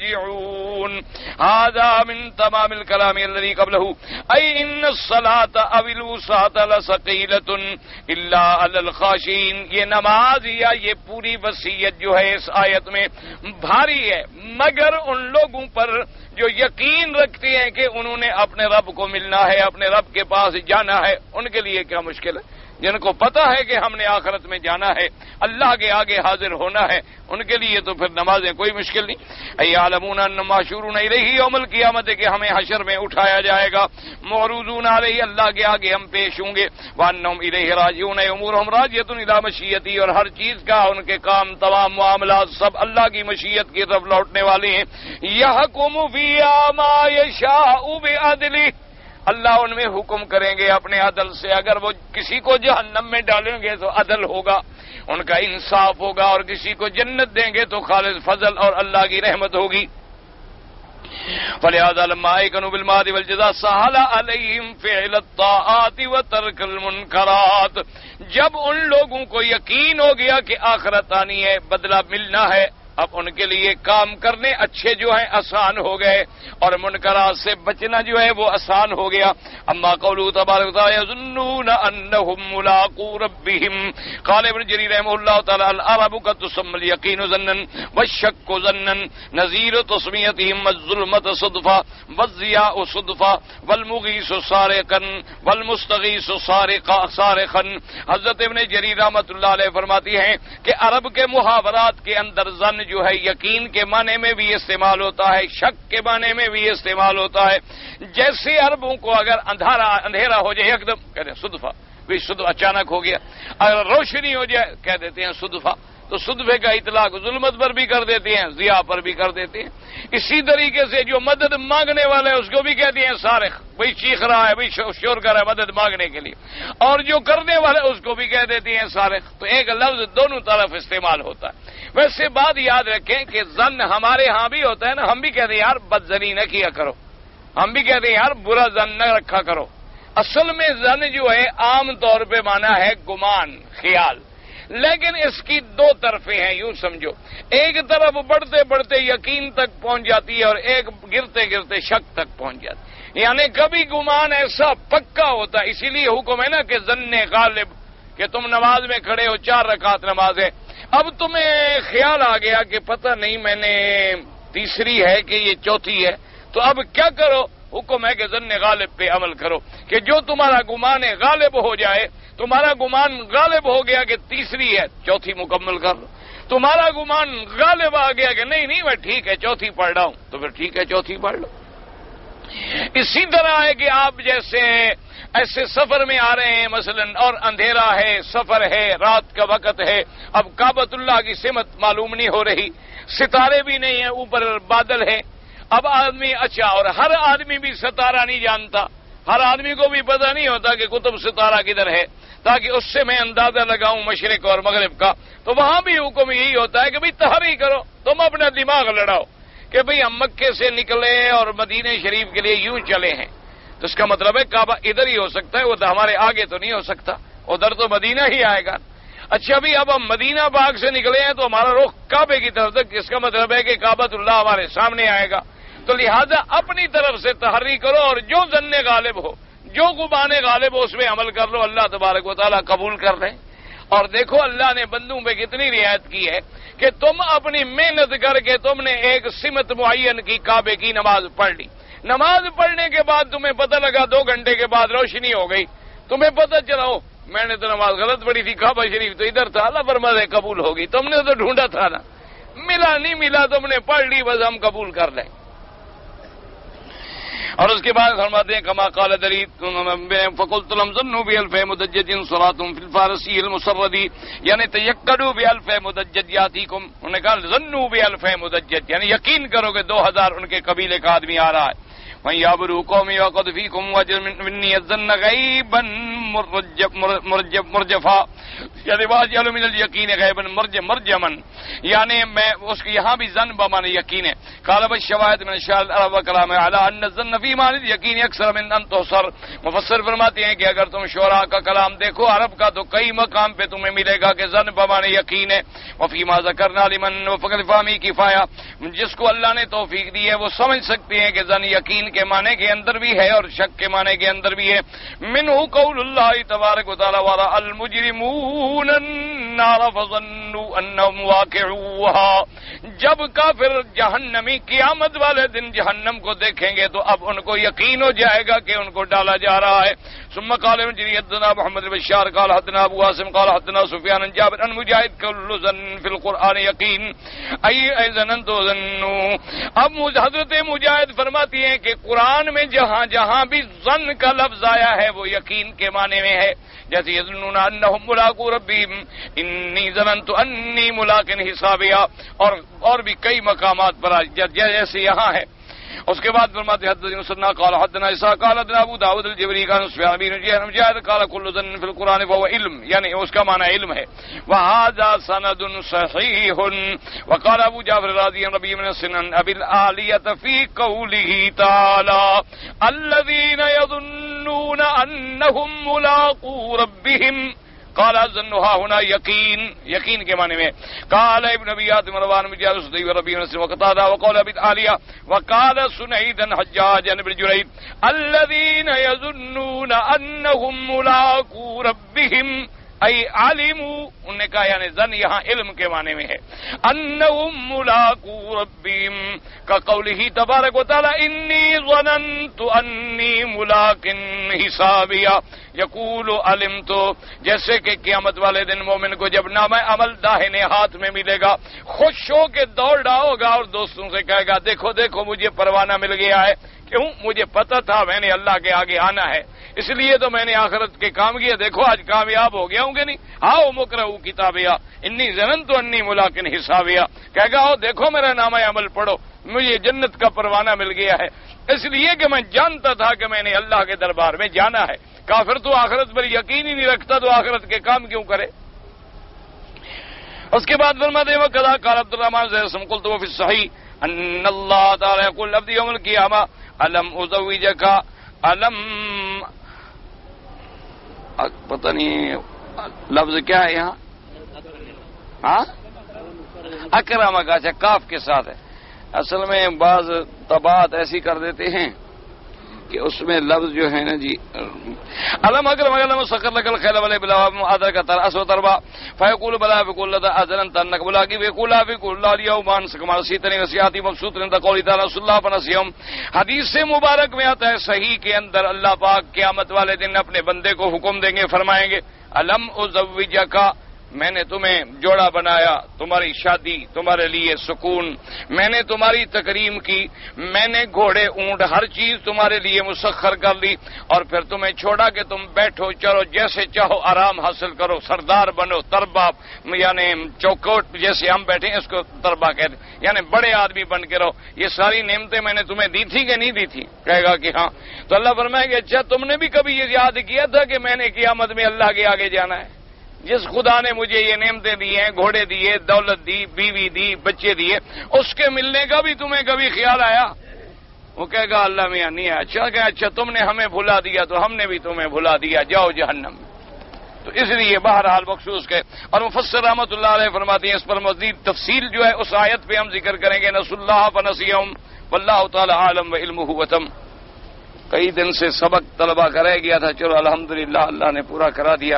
[SPEAKER 1] راجعون. هذا من تمام الكلام الذي قبله اي ان الصلاة او الوساطة لثقيلة الا على الخاشعين. یہ نماز یا یہ پوری وصیت جو ہے اس آیت میں بھاری ہے مگر ان لوگوں پر جو یقین رکھتے ہیں کہ انہوں نے اپنے رب کو ملنا ہے، اپنے رب کے پاس جانا ہے، ان کے لیے کیا مشکل ہے. جن کو پتا ہے کہ ہم نے آخرت میں جانا ہے، اللہ کے آگے حاضر ہونا ہے، ان کے لیے تو پھر نمازیں کوئی مشکل نہیں. ایعلمون انما محشورون الیہ یوم القیامت، کہ ہمیں حشر میں اٹھایا جائے گا، معروضون علیہ، اللہ کے آگے ہم پیش ہوں گے، وانہم الیہ راجعون امورہم راجعۃ الی مشیتی، اور ہر چیز کا ان کے کام تمام معاملات سب اللہ کی مشیت کی طرف لوٹنے والے ہیں. یحکم فیہا ما یشاء بعدلہ، اللہ ان میں حکم کریں گے اپنے عدل سے. اگر وہ کسی کو جہنم میں ڈالیں گے تو عدل ہوگا، ان کا انصاف ہوگا، اور کسی کو جنت دیں گے تو خالص فضل اور اللہ کی رحمت ہوگی. فلہذا لما ایقنوا بالمعاد والجزاء سہل علیہم فعل الطاعات وترک المنکرات. جب ان لوگوں کو یقین ہو گیا کہ آخرت آنی ہے، بدلہ ملنا ہے، اب ان کے لیے کام کرنے اچھے جو ہیں آسان ہو گئے اور منکرات سے بچنا جو ہے وہ آسان ہو گیا. اما قوله تبارک وتعالى يظنون انهم ملاقو ربهم قال ابن جرير رحمه الله تعالى العرب قد تسمى اليقين ظنا والشك ظنا نظير تسميتهم الظلمة صدفة والضياء صدفة والمغيث سارقا والمستغيث سارقا سارقا. حضرت ابن جریر رحمۃ اللہ علیہ فرماتی ہیں کہ عرب کے محاورات کے اندر ظن جو ہے یقین کے معنی میں بھی استعمال ہوتا ہے، شک کے معنی میں بھی استعمال ہوتا ہے. جیسے عربوں کو اگر اندھیرا اندھیرا ہو جائے ایک دم کہتے ہیں صدفہ، بھی صدفہ اچانک ہو گیا. اگر روشنی ہو جائے کہہ دیتے ہیں صدفہ. تو صدفے کا اطلاق ظلمت پر بھی کر دیتے ہیں, ضیاء پر بھی کر دیتے ہیں. اسی طریقے سے جو مدد مانگنے والا ہے اس کو بھی کہتے ہیں صارخ, بھئی چیخ رہا ہے, بھئی شور کر رہا ہے مدد مانگنے کے لیے. اور جو کرنے والا ہے اس کو بھی کہہ دیتے ہیں صارخ. تو ایک لفظ دونوں طرف استعمال ہوتا ہے. ویسے بات یاد رکھیں کہ ظن ہمارے ہاں بھی ہوتا ہے نا, ہم بھی کہتے ہیں یار بد ظنی نہ کیا کرو, ہم بھی کہتے ہیں یار برا ظن نہ رکھا کرو. اصل میں ظن جو ہے عام طور پہ مانا ہے گمان, خیال. لیکن اس کی دو طرفیں ہیں, یوں سمجھو. ایک طرف بڑھتے بڑھتے یقین تک پہنچ جاتی ہے اور ایک گرتے گرتے شک تک پہنچ جاتی ہے. یعنی کبھی گمان ایسا پکا ہوتا ہے, اسی لیے حکم ہے نا کہ ظن غالب, کہ تم نماز میں کھڑے ہو, چار رکعت نماز ہے, اب تمہیں خیال آ گیا کہ پتہ نہیں میں نے تیسری ہے کہ یہ چوتھی ہے, تو اب کیا کرو؟ حکم ہے کہ ظن غالب پہ عمل کرو, کہ جو تمہارا گمان غالب ہو جائے. تمہارا گمان غالب ہو گیا کہ تیسری ہے, چوتھی مکمل کر لو. تمہارا گمان غالب آ گیا کہ نہیں نہیں میں ٹھیک ہے چوتھی پڑھ رہا ہوں, تو پھر ٹھیک ہے چوتھی پڑھ لو. اسی طرح ہے کہ آپ جیسے ایسے سفر میں آ رہے ہیں مثلا, اور اندھیرا ہے, سفر ہے, رات کا وقت ہے, اب کعبۃ اللہ کی سمت معلوم نہیں ہو رہی, ستارے بھی نہیں ہیں, اوپر بادل ہیں. اب آدمی, اچھا, اور ہر آدمی بھی ستارہ نہیں جانتا, ہر آدمی کو بھی پتہ نہیں ہوتا کہ قطب ستارہ کدھر ہے, تاکہ اس سے میں اندازہ لگاؤں مشرق اور مغرب کا. تو وہاں بھی حکم یہی ہوتا ہے کہ بھئی تحری کرو, تم اپنا دماغ لڑاؤ کہ بھئی ہم مکے سے نکلے اور مدینہ شریف کے لیے یوں چلے ہیں. تو اس کا مطلب ہے کعبہ ادھر ہی ہو سکتا ہے, وہ تو ہمارے آگے تو نہیں ہو سکتا, ادھر تو مدینہ ہی آئے گا. اچھا بھی اب ہم مدینہ باغ سے نکلے ہیں تو ہمارا رخ کعبے کی طرف تک, اس کا مطلب ہے کہ کعبۃ اللہ ہمارے سامنے آئے گا. تو لہذا اپنی طرف سے تحری کرو, اور جو ظن غالب ہو, جو گمان غالب ہو, اس میں عمل کر لو, اللہ تبارک و تعالیٰ قبول کر لیں. اور دیکھو اللہ نے بندوں پہ کتنی رعایت کی ہے کہ تم اپنی محنت کر کے تم نے ایک سمت معین کی, کعبے کی نماز پڑھ لی. نماز پڑھنے کے بعد تمہیں پتہ لگا دو گھنٹے کے بعد روشنی ہو گئی, تمہیں پتہ چلا ہو میں نے تو نماز غلط پڑھی تھی, کعبہ شریف تو ادھر تھا, اللہ فرماتے قبول ہوگی. تم نے تو ڈھونڈا تھا نا, ملا نہیں ملا, تم نے پڑھ لی, بس ہم قبول کر لیں. اور اس کے بعد فرماتے ہیں کما قال دری فقلت لم ظنوا بالف مدجج صراط فی الفارسی المسردی, یعنی تیقنوا بالف مدجج یاتیکم, انہوں نے کہا ظنوا بالف مدجج, یعنی یقین کرو کہ دو ہزار ان کے قبیلے کا آدمی آ رہا ہے. وَإِنْ يَعْبُرُوا قَوْمِي وَقَدْ فِيكُمْ وَجْعَلْ مِنِّي الظَّنَّ غَيْبًا مرجفا, یعنی واجعل من الیقین غیبا مرجما, یعنی میں اس کے یہاں بھی ظن بمعنی یقین ہے. قال بالشواہد من الشعر العرب وکلام علی ان الظن فی معنی الیقین اکثر من ان تحصر. مفسر فرماتے ہیں کہ اگر تم شعراء کا کلام دیکھو عرب کا, تو کئی مقام پہ تمہیں ملے گا کہ ظن بمعنی یقین ہے. وفی ما ذکرنا لمن وفق الفہمی کفایہ, جس کو اللہ نے توفیق دی ہے وہ سمجھ سکتے ہیں کہ ظن یقین کے معنی کے اندر بھی ہے اور شک کے معنی کے اندر بھی ہے. منہ قول اللہ تبارک و تعالی ورأى المجرمون النار فظنوا انهم واقعوها, جب کافر جہنمی قیامت والے دن جہنم کو دیکھیں گے تو اب ان کو یقین ہو جائے گا کہ ان کو ڈالا جا رہا ہے. ثم قال ابن حدثنا محمد بن بشار قال حدثنا ابو عاصم قال حدثنا سفيان بن جابر عن مجاهد كل ظن في القرآن يقين اي ظننتم ظنوا. اب حضرت مجاہد فرماتی ہیں کہ قرآن میں جہاں جہاں بھی ظن کا لفظ آیا ہے وہ یقین کے معنی میں ہے. جیسے یظنون انہم ملاقو ربہم انی ظننت انی ملاق حسابیا, اور اور بھی کئی مقامات پر جیسے یہاں ہے. اس کے بعد فرماتے حدثنا مسنى قال حدثنا اسحاق قال حدثنا ابو داود الجبری قال سفيان بن مجاهد قال كل ظن في القرآن فهو علم, یعنی اس کا معنی علم ہے. وهذا سند صحيح. وقال ابو جعفر الرازي عن ربيع بن سنان ابي العالية في قوله تعالى الذين يظنون انهم ملاقو ربهم قال ظنها هنا يقين, يقين کے معنی میں. قال ابن ابي حاتم مروان بن جابر الصدي وربيع بن سنان وقتادة وقال ابي العالية وقال سنيد حجاج بن جريج الذين يظنون انهم ملاقو ربهم اي علموا انہوں نے کہا یعنی زن یہاں علم کے معنی میں ہے. انہم ملاقو ربہم کا قولہ تبارک و تعالی انی ظننت انی ملاق حسابیہ یقول علمت. جیسے کہ قیامت والے دن مومن کو جب نامہ عمل داہنے ہاتھ میں ملے گا خوش ہو کے دوڑ رہا ہوگا اور دوستوں سے کہے گا دیکھو دیکھو مجھے پروانہ مل گیا ہے. کیوں؟ مجھے پتا تھا میں نے اللہ کے آگے آنا ہے اس لیے تو میں نے آخرت کے کام کیے. دیکھو آج کامیاب ہو گیا ہوں گے نہیں. ہاؤ مکرہو کتابیہ انی ظننت انی ملاق حسابیہ. کہے گا او دیکھو میرا نامہ عمل پڑھو مجھے جنت کا پروانہ مل گیا ہے اس لیے کہ میں جانتا تھا کہ میں نے اللہ کے دربار میں جانا ہے. کافر تو آخرت پر یقین ہی نہیں رکھتا تو آخرت کے کام کیوں کرے. اس کے بعد فرماتے ہیں وقضا قال عبد الرحمن زید اسم قلت فی الصحیح ان اللہ تعالی یقول لعبد یوم القیامہ الم ازوجک الم پتہ نہیں لفظ کیا ہے یہاں ہاں اکرامہ کا. اچھا کاف کے ساتھ ہے. اصل میں بعض طباعت ایسی کر دیتے ہیں کہ اس میں لفظ جو ہے نا جی علم اکرم علم سکر لکل خیل والے بلا ادر کا تراس و تربا فیقول بلا فیقول لدہ ازلن تنک بلا کی فیقولا فیقول اللہ لیو مان سکمال سیتنی وسیعتی مبسوط رندہ قولی تعالی صلی اللہ پنسیم. حدیث سے مبارک میں آتا ہے صحیح کے اندر اللہ پاک قیامت والے دن اپنے بندے کو حکم دیں گے فرمائیں گے علم ازوجکا میں نے تمہیں جوڑا بنایا تمہاری شادی تمہارے لیے سکون میں نے تمہاری تکریم کی میں نے گھوڑے اونٹ ہر چیز تمہارے لیے مسخر کر لی اور پھر تمہیں چھوڑا کہ تم بیٹھو چلو جیسے چاہو آرام حاصل کرو سردار بنو تربا یعنی چوکوٹ جیسے ہم بیٹھے ہیں اس کو تربا کہتے یعنی بڑے آدمی بن کے رہو. یہ ساری نعمتیں میں نے تمہیں دی تھی کہ نہیں دی تھی؟ کہے گا کہ ہاں. تو اللہ فرمائے گا اچھا تم نے بھی کبھی یہ یاد کیا تھا کہ میں نے قیامت میں اللہ کے آگے جانا ہے؟ جس خدا نے مجھے یہ نعمتیں دی ہیں گھوڑے دیے دولت دی بیوی دی بچے دیے اس کے ملنے کا بھی تمہیں کبھی خیال آیا؟ وہ کہے گا اللہ میاں نہیں ہے. اچھا کہ اچھا تم نے ہمیں بھلا دیا تو ہم نے بھی تمہیں بھلا دیا جاؤ جہنم. تو اس لیے بہرحال مخصوص کے اور مفسر رحمۃ اللہ علیہ فرماتی ہیں اس پر مزید تفصیل جو ہے اس آیت پہ ہم ذکر کریں گے نسوا اللہ فنسیہم واللہ تعالی عالم وعلمہ وتم. کئی دن سے سبق طلبہ کا رہ گیا تھا چلو الحمدللہ اللہ نے پورا کرا دیا.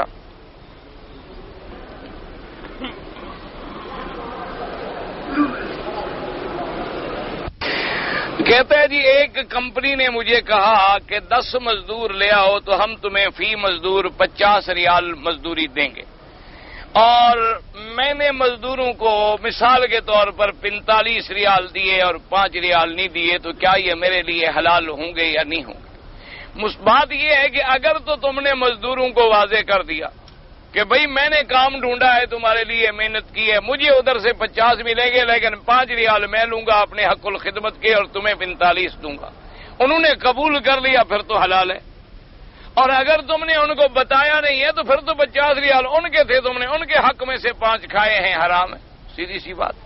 [SPEAKER 1] کہتا ہے جی ایک کمپنی نے مجھے کہا کہ دس مزدور لے آؤ تو ہم تمہیں فی مزدور پچاس ریال مزدوری دیں گے اور میں نے مزدوروں کو مثال کے طور پر پینتالیس ریال دیے اور پانچ ریال نہیں دیے تو کیا یہ میرے لیے حلال ہوں گے یا نہیں ہوں گے؟ بات یہ ہے کہ اگر تو تم نے مزدوروں کو واضح کر دیا کہ بھئی میں نے کام ڈھونڈا ہے تمہارے لیے محنت کی ہے مجھے ادھر سے پچاس ملیں گے لیکن پانچ ریال میں لوں گا اپنے حق الخدمت کے اور تمہیں پینتالیس دوں گا انہوں نے قبول کر لیا پھر تو حلال ہے. اور اگر تم نے ان کو بتایا نہیں ہے تو پھر تو پچاس ریال ان کے تھے تم نے ان کے حق میں سے پانچ کھائے ہیں حرام ہے. سیدھی سی بات.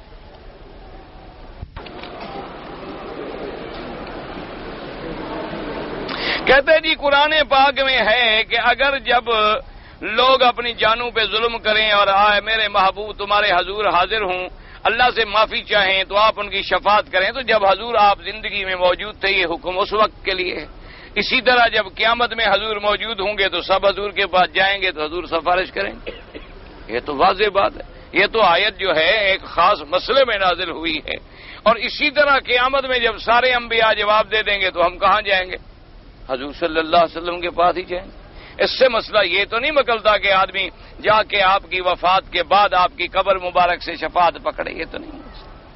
[SPEAKER 1] کہتے جی قرآن پاک میں ہے کہ اگر جب لوگ اپنی جانوں پہ ظلم کریں اور آئے میرے محبوب تمہارے حضور حاضر ہوں اللہ سے معافی چاہیں تو آپ ان کی شفاعت کریں تو جب حضور آپ زندگی میں موجود تھے یہ حکم اس وقت کے لیے ہے. اسی طرح جب قیامت میں حضور موجود ہوں گے تو سب حضور کے پاس جائیں گے تو حضور سفارش کریں گے. یہ تو واضح بات ہے. یہ تو آیت جو ہے ایک خاص مسئلے میں نازل ہوئی ہے اور اسی طرح قیامت میں جب سارے انبیاء جواب دے دیں گے تو ہم کہاں جائیں گے؟ حضور صلی اللہ علیہ وسلم کے پاس ہی جائیں گے. اس سے مسئلہ یہ تو نہیں مکلتا کہ آدمی جا کے آپ کی وفات کے بعد آپ کی قبر مبارک سے شفاعت پکڑے. یہ تو نہیں ہے.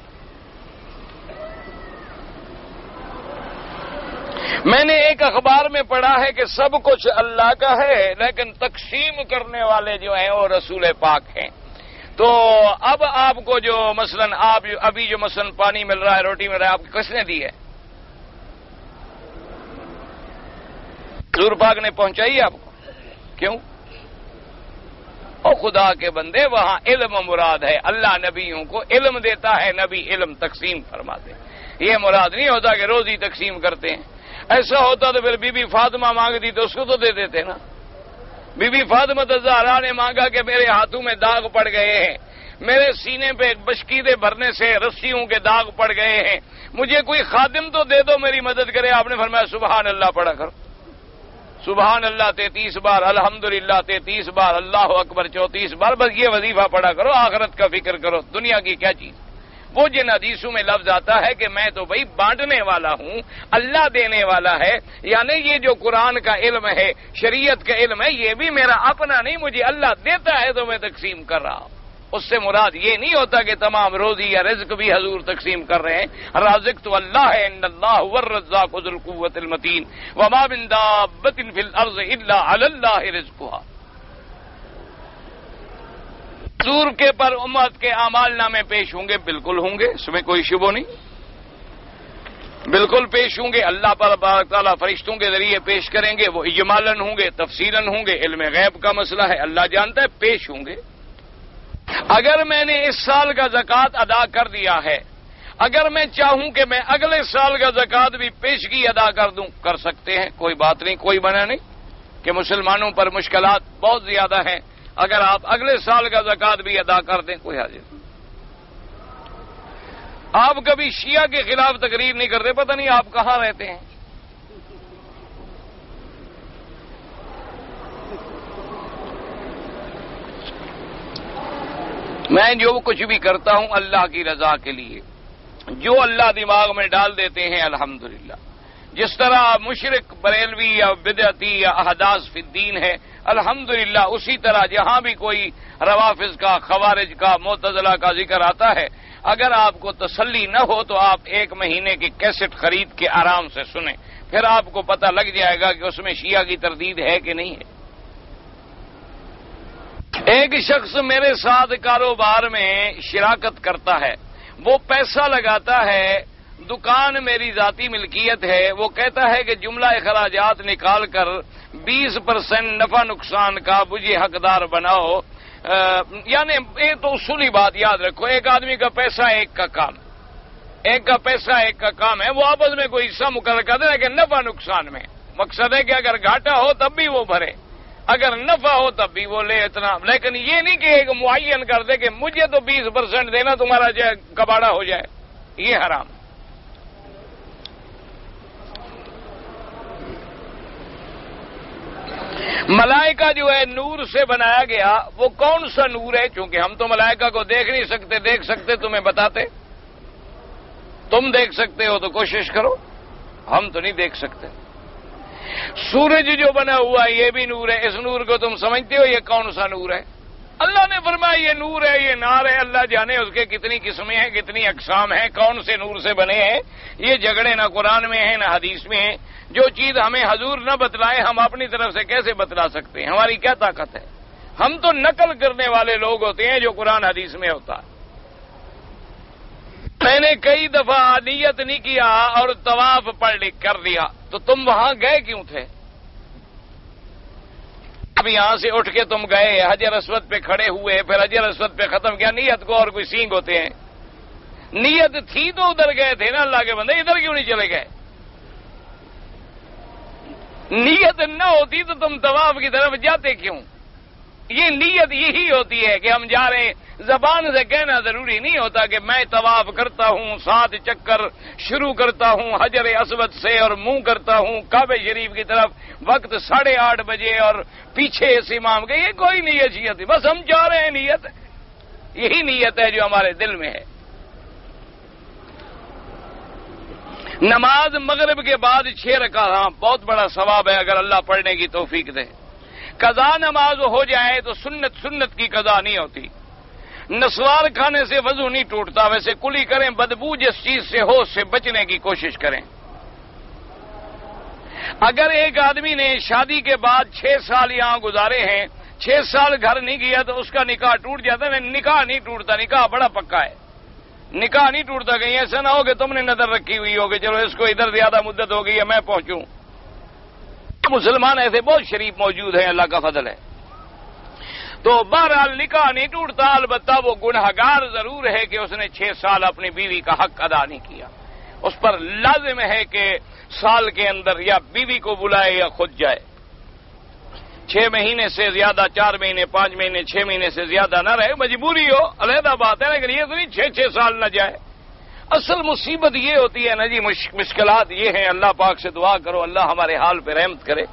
[SPEAKER 1] میں نے ایک اخبار میں پڑھا ہے کہ سب کچھ اللہ کا ہے لیکن تقسیم کرنے والے جو ہیں وہ رسول پاک ہیں. تو اب آپ کو جو مثلا آپ ابھی جو مثلا پانی مل رہا ہے روٹی مل رہا ہے آپ کس نے دی ہے؟ حضور پاک نے پہنچائی آپ کو. کیوں؟ او خدا کے بندے وہاں علم مراد ہے. اللہ نبیوں کو علم دیتا ہے نبی علم تقسیم فرماتے ہیں. یہ مراد نہیں ہوتا کہ روزی تقسیم کرتے ہیں. ایسا ہوتا تو پھر بی بی فاطمہ مانگتی تو اس کو تو دے دیتے نا. بی بی فاطمہ الزہرا نے مانگا کہ میرے ہاتھوں میں داغ پڑ گئے ہیں میرے سینے پہ بشکیدے بھرنے سے رسیوں کے داغ پڑ گئے ہیں مجھے کوئی خادم تو دے دو میری مدد کرے. آپ نے فرمایا سبحان اللہ پڑھا کرو سبحان اللہ تینتیس بار، الحمدللہ تینتیس بار، اللہ اکبر چونتیس بار، بس یہ وظیفہ پڑھا کرو، آخرت کا فکر کرو، دنیا کی کیا چیز۔ وہ جن حدیثوں میں لفظ آتا ہے کہ میں تو بھائی بانٹنے والا ہوں، اللہ دینے والا ہے، یعنی یہ جو قرآن کا علم ہے، شریعت کا علم ہے، یہ بھی میرا اپنا نہیں، مجھے اللہ دیتا ہے تو میں تقسیم کر رہا ہوں۔ اس سے مراد یہ نہیں ہوتا کہ تمام روزی یا رزق بھی حضور تقسیم کر رہے ہیں، رازق تو اللہ ہے، ان اللہ هو الرزاق ذو القوة المتین وما من دابۃ فی الارض الا علی اللہ رزقها۔ حضور کے پر امت کے اعمال نامے پیش ہوں گے، بالکل ہوں گے، اس میں کوئی شبہ نہیں، بالکل پیش ہوں گے، اللہ پر بارک تعالیٰ فرشتوں کے ذریعے پیش کریں گے، وہ اجمالاً ہوں گے، تفصیلاً ہوں گے، علم غیب کا مسئلہ ہے، اللہ جانتا ہے، پیش ہوں گے۔ اگر میں نے اس سال کا زکوٰۃ ادا کر دیا ہے، اگر میں چاہوں کہ میں اگلے سال کا زکوٰۃ بھی پیشگی ادا کر دوں، کر سکتے ہیں، کوئی بات نہیں، کوئی منع نہیں کہ مسلمانوں پر مشکلات بہت زیادہ ہیں، اگر آپ اگلے سال کا زکوٰۃ بھی ادا کر دیں کوئی حاجت نہیں۔ آپ کبھی شیعہ کے خلاف تقریر نہیں کرتے، پتہ نہیں آپ کہاں رہتے ہیں۔ میں جو کچھ بھی کرتا ہوں اللہ کی رضا کے لیے، جو اللہ دماغ میں ڈال دیتے ہیں الحمدللہ۔ جس طرح مشرک بریلوی یا بدعتی یا احداث فی الدین ہے، الحمدللہ اسی طرح جہاں بھی کوئی روافض کا، خوارج کا، معتزلہ کا ذکر آتا ہے، اگر آپ کو تسلی نہ ہو تو آپ ایک مہینے کی کیسٹ خرید کے آرام سے سنیں، پھر آپ کو پتہ لگ جائے گا کہ اس میں شیعہ کی تردید ہے کہ نہیں ہے۔ ایک شخص میرے ساتھ کاروبار میں شراکت کرتا ہے، وہ پیسہ لگاتا ہے، دکان میری ذاتی ملکیت ہے، وہ کہتا ہے کہ جملہ اخراجات نکال کر بیس پرسنٹ نفع نقصان کا مجھے حقدار بناؤ، یعنی یہ تو اصولی بات یاد رکھو، ایک آدمی کا پیسہ ایک کا کام، ایک کا پیسہ ایک کا کام ہے، وہ آپس میں کوئی حصہ مقرر کر دے لیکن نفع نقصان میں مقصد ہے کہ اگر گھاٹا ہو تب بھی وہ بھرے، اگر نفع ہو تب بھی وہ لے اتنا، لیکن یہ نہیں کہ ایک معین کر دے کہ مجھے تو بیس پرسنٹ دینا، تمہارا جو کباڑا ہو جائے، یہ حرام۔ ملائکہ جو ہے نور سے بنایا گیا، وہ کون سا نور ہے؟ چونکہ ہم تو ملائکہ کو دیکھ نہیں سکتے، دیکھ سکتے تمہیں بتاتے، تم دیکھ سکتے ہو تو کوشش کرو، ہم تو نہیں دیکھ سکتے۔ سورج جو بنا ہوا ہے یہ بھی نور ہے، اس نور کو تم سمجھتے ہو یہ کون سا نور ہے؟ اللہ نے فرمایا یہ نور ہے، یہ نار ہے، اللہ جانے اس کے کتنی قسمیں ہیں، کتنی اقسام ہیں، کون سے نور سے بنے ہیں، یہ جھگڑے نہ قرآن میں ہیں نہ حدیث میں ہیں۔ جو چیز ہمیں حضور نہ بتلائے ہم اپنی طرف سے کیسے بتلا سکتے ہیں؟ ہماری کیا طاقت ہے؟ ہم تو نقل کرنے والے لوگ ہوتے ہیں جو قرآن حدیث میں ہوتا ہے۔ میں نے کئی دفعہ نیت نہیں کیا اور طواف پڑھ لکھ کر دیا، تو تم وہاں گئے کیوں تھے؟ اب یہاں سے اٹھ کے تم گئے، حجر اسود پہ کھڑے ہوئے، پھر حجر اسود پہ ختم کیا، نیت کو اور کوئی سینگ ہوتے ہیں؟ نیت تھی تو ادھر گئے تھے نا اللہ کے بندے، ادھر کیوں نہیں چلے گئے؟ نیت نہ ہوتی تو تم طواف کی طرف جاتے کیوں؟ یہ نیت یہی ہوتی ہے کہ ہم جا رہے ہیں، زبان سے کہنا ضروری نہیں ہوتا کہ میں طواف کرتا ہوں، سات چکر شروع کرتا ہوں حجر اسود سے اور منہ کرتا ہوں کعبہ شریف کی طرف، وقت ساڑھے آٹھ بجے اور پیچھے اس امام کے، یہ کوئی نیت شیت ہے، بس ہم جا رہے ہیں، نیت یہی نیت ہے جو ہمارے دل میں ہے۔ نماز مغرب کے بعد چھ رکعت، ہاں بہت بڑا ثواب ہے اگر اللہ پڑھنے کی توفیق دے۔ قضا نماز ہو جائے تو سنت سنت کی قضا نہیں ہوتی۔ نسوار کھانے سے وضو نہیں ٹوٹتا، ویسے کلی کریں، بدبو جس چیز سے ہو اس سے بچنے کی کوشش کریں۔ اگر ایک آدمی نے شادی کے بعد چھ سال یہاں گزارے ہیں، چھ سال گھر نہیں گیا تو اس کا نکاح ٹوٹ جاتا ہے؟ نکاح نہیں ٹوٹتا، نکاح بڑا پکا ہے، نکاح نہیں ٹوٹتا۔ کہیں ایسا نہ ہو کہ تم نے نظر رکھی ہوئی ہوگی چلو اس کو ادھر زیادہ مدت ہو گئی ہے میں پہنچوں۔ مسلمان ایسے بہت شریف موجود ہیں، اللہ کا فضل ہے۔ تو بہرحال نکاح نہیں ٹوٹتا، البتہ وہ گنہگار ضرور ہے کہ اس نے چھ سال اپنی بیوی کا حق ادا نہیں کیا، اس پر لازم ہے کہ سال کے اندر یا بیوی کو بلائے یا خود جائے۔ چھ مہینے سے زیادہ، چار مہینے، پانچ مہینے، چھ مہینے سے زیادہ نہ رہے، مجبوری ہو علیحدہ بات ہے، لیکن یہ تو نہیں چھ چھ سال نہ جائے۔ اصل مصیبت یہ ہوتی ہے نا جی، مشکلات یہ ہیں، اللہ پاک سے دعا کرو اللہ ہمارے حال پہ رحمت کرے۔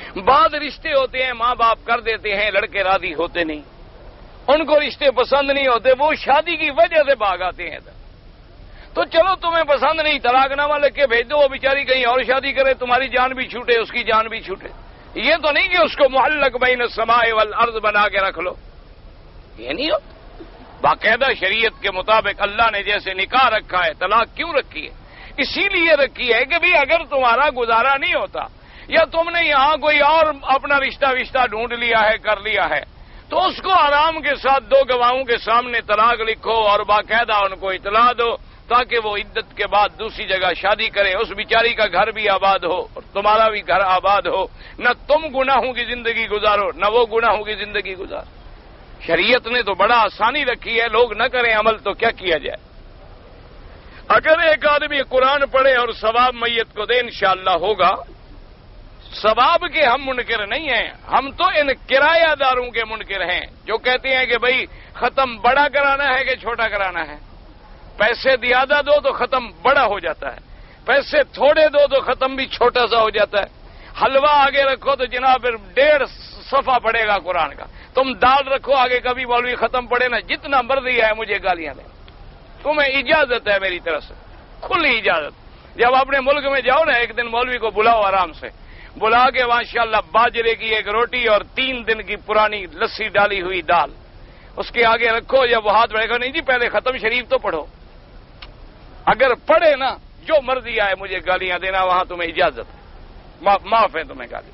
[SPEAKER 1] بعض رشتے ہوتے ہیں ماں باپ کر دیتے ہیں، لڑکے راضی ہوتے نہیں، ان کو رشتے پسند نہیں ہوتے، وہ شادی کی وجہ سے بھاگ آتے ہیں. تو چلو تمہیں پسند نہیں، طلاق نامہ لکھ کے بھیج دو، وہ بیچاری کہیں اور شادی کرے، تمہاری جان بھی چھوٹے اس کی جان بھی چھوٹے. یہ تو نہیں کہ اس کو معلق بین السماء والارض بنا کے رکھ لو، یہ نہیں ہو. باقاعدہ شریعت کے مطابق اللہ نے جیسے نکاح رکھا ہے، طلاق کیوں رکھی ہے؟ اسی لیے رکھی ہے کہ بھی اگر تمہارا گزارا نہیں ہوتا یا تم نے یہاں کوئی اور اپنا رشتہ وشتہ ڈھونڈ لیا ہے، کر لیا ہے، تو اس کو آرام کے ساتھ دو گواہوں کے سامنے طلاق لکھو اور باقاعدہ ان کو اطلاع دو تاکہ وہ عدت کے بعد دوسری جگہ شادی کرے، اس بیچاری کا گھر بھی آباد ہو اور تمہارا بھی گھر آباد ہو، نہ تم گناہوں کی زندگی گزارو نہ وہ گناہوں کی زندگی گزارو. شریعت نے تو بڑا آسانی رکھی ہے، لوگ نہ کریں عمل تو کیا کیا جائے. اگر ایک آدمی قرآن پڑھے اور ثواب میت کو دے انشاءاللہ ہوگا. ثواب کے ہم منکر نہیں ہیں، ہم تو ان کرایہ داروں کے منکر ہیں جو کہتے ہیں کہ بھئی ختم بڑا کرانا ہے کہ چھوٹا کرانا ہے. پیسے زیادہ دو تو ختم بڑا ہو جاتا ہے، پیسے تھوڑے دو تو ختم بھی چھوٹا سا ہو جاتا ہے. حلوہ آگے رکھو تو جناب ڈیڑھ صفحہ پڑے گا قرآن کا، تم دال رکھو آگے کبھی مولوی ختم پڑے نا، جتنا مرضی ہے مجھے گالیاں دیں، تمہیں اجازت ہے میری طرف سے، کھلی اجازت. جب اپنے ملک میں جاؤ نا ایک دن مولوی کو بلاؤ، آرام سے بلا کے ماشاءاللہ باجرے کی ایک روٹی اور تین دن کی پرانی لسی ڈالی ہوئی دال اس کے آگے رکھو. جب وہ ہاتھ بڑھے گا، نہیں جی پہلے ختم شریف تو پڑھو. اگر پڑھے نا جو مرضی آئے مجھے گالیاں دینا، وہاں تمہیں اجازت ہے، معاف ہے تمہیں گالی.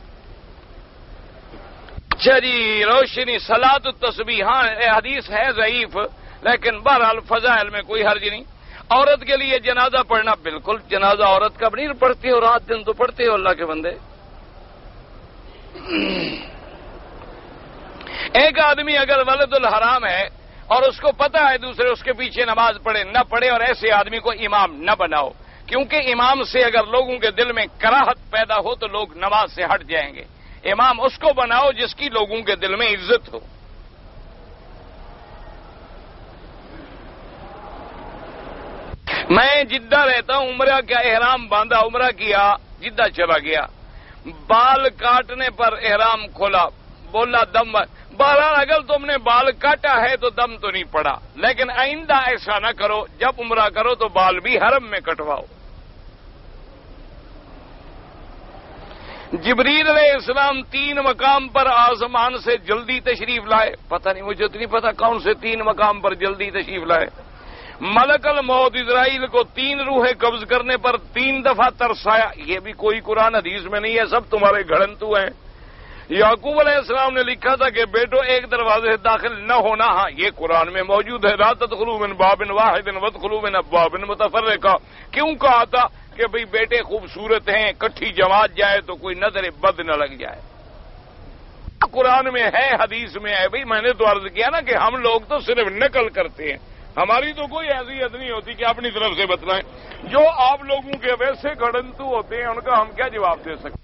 [SPEAKER 1] اچھا جی، روشنی صلاۃ التسبیح، ہاں حدیث ہے ضعیف لیکن بہرحال فضائل میں کوئی حرج نہیں. عورت کے لیے جنازہ پڑھنا، بالکل جنازہ عورت کا نہیں پڑھتے ہو، رات دن تو پڑھتے ہو اللہ کے بندے. ایک آدمی اگر ولد الحرام ہے اور اس کو پتا ہے دوسرے اس کے پیچھے نماز پڑھے نہ پڑھے، اور ایسے آدمی کو امام نہ بناؤ، کیونکہ امام سے اگر لوگوں کے دل میں کراہت پیدا ہو تو لوگ نماز سے ہٹ جائیں گے. امام اس کو بناؤ جس کی لوگوں کے دل میں عزت ہو. میں جدہ رہتا ہوں، عمرہ کا احرام باندھا، عمرہ کیا، جدہ چلا گیا، بال کاٹنے پر احرام کھولا، بولا دم. بہرحال اگر تم نے بال کاٹا ہے تو دم تو نہیں پڑا، لیکن آئندہ ایسا نہ کرو، جب عمرہ کرو تو بال بھی حرم میں کٹواؤ. جبریل علیہ السلام تین مقام پر آسمان سے جلدی تشریف لائے، پتہ نہیں مجھے تو نہیں پتا کون سے تین مقام پر جلدی تشریف لائے. ملک الموت اسرائیل کو تین روحیں قبض کرنے پر تین دفعہ ترسایا، یہ بھی کوئی قرآن حدیث میں نہیں ہے، سب تمہارے گھڑنتو ہیں. یعقوب علیہ السلام نے لکھا تھا کہ بیٹو ایک دروازے سے داخل نہ ہونا، ہاں یہ قرآن میں موجود ہے، لا تدخلوا من باب واحد وادخلوا من ابواب متفرقہ. کیوں کہا تھا کہ بھئی بیٹے خوبصورت ہیں، کٹھی جماعت جائے تو کوئی نظر بد نہ لگ جائے. قرآن میں ہے، حدیث میں ہے. بھئی میں نے تو عرض کیا نا کہ ہم لوگ تو صرف نقل کرتے ہیں، ہماری تو کوئی حیثیت نہیں ہوتی کہ اپنی طرف سے بتلائیں. جو آپ لوگوں کے ویسے گھڑنتو ہوتے ہیں ان کا ہم کیا جواب دے سکتے ہیں؟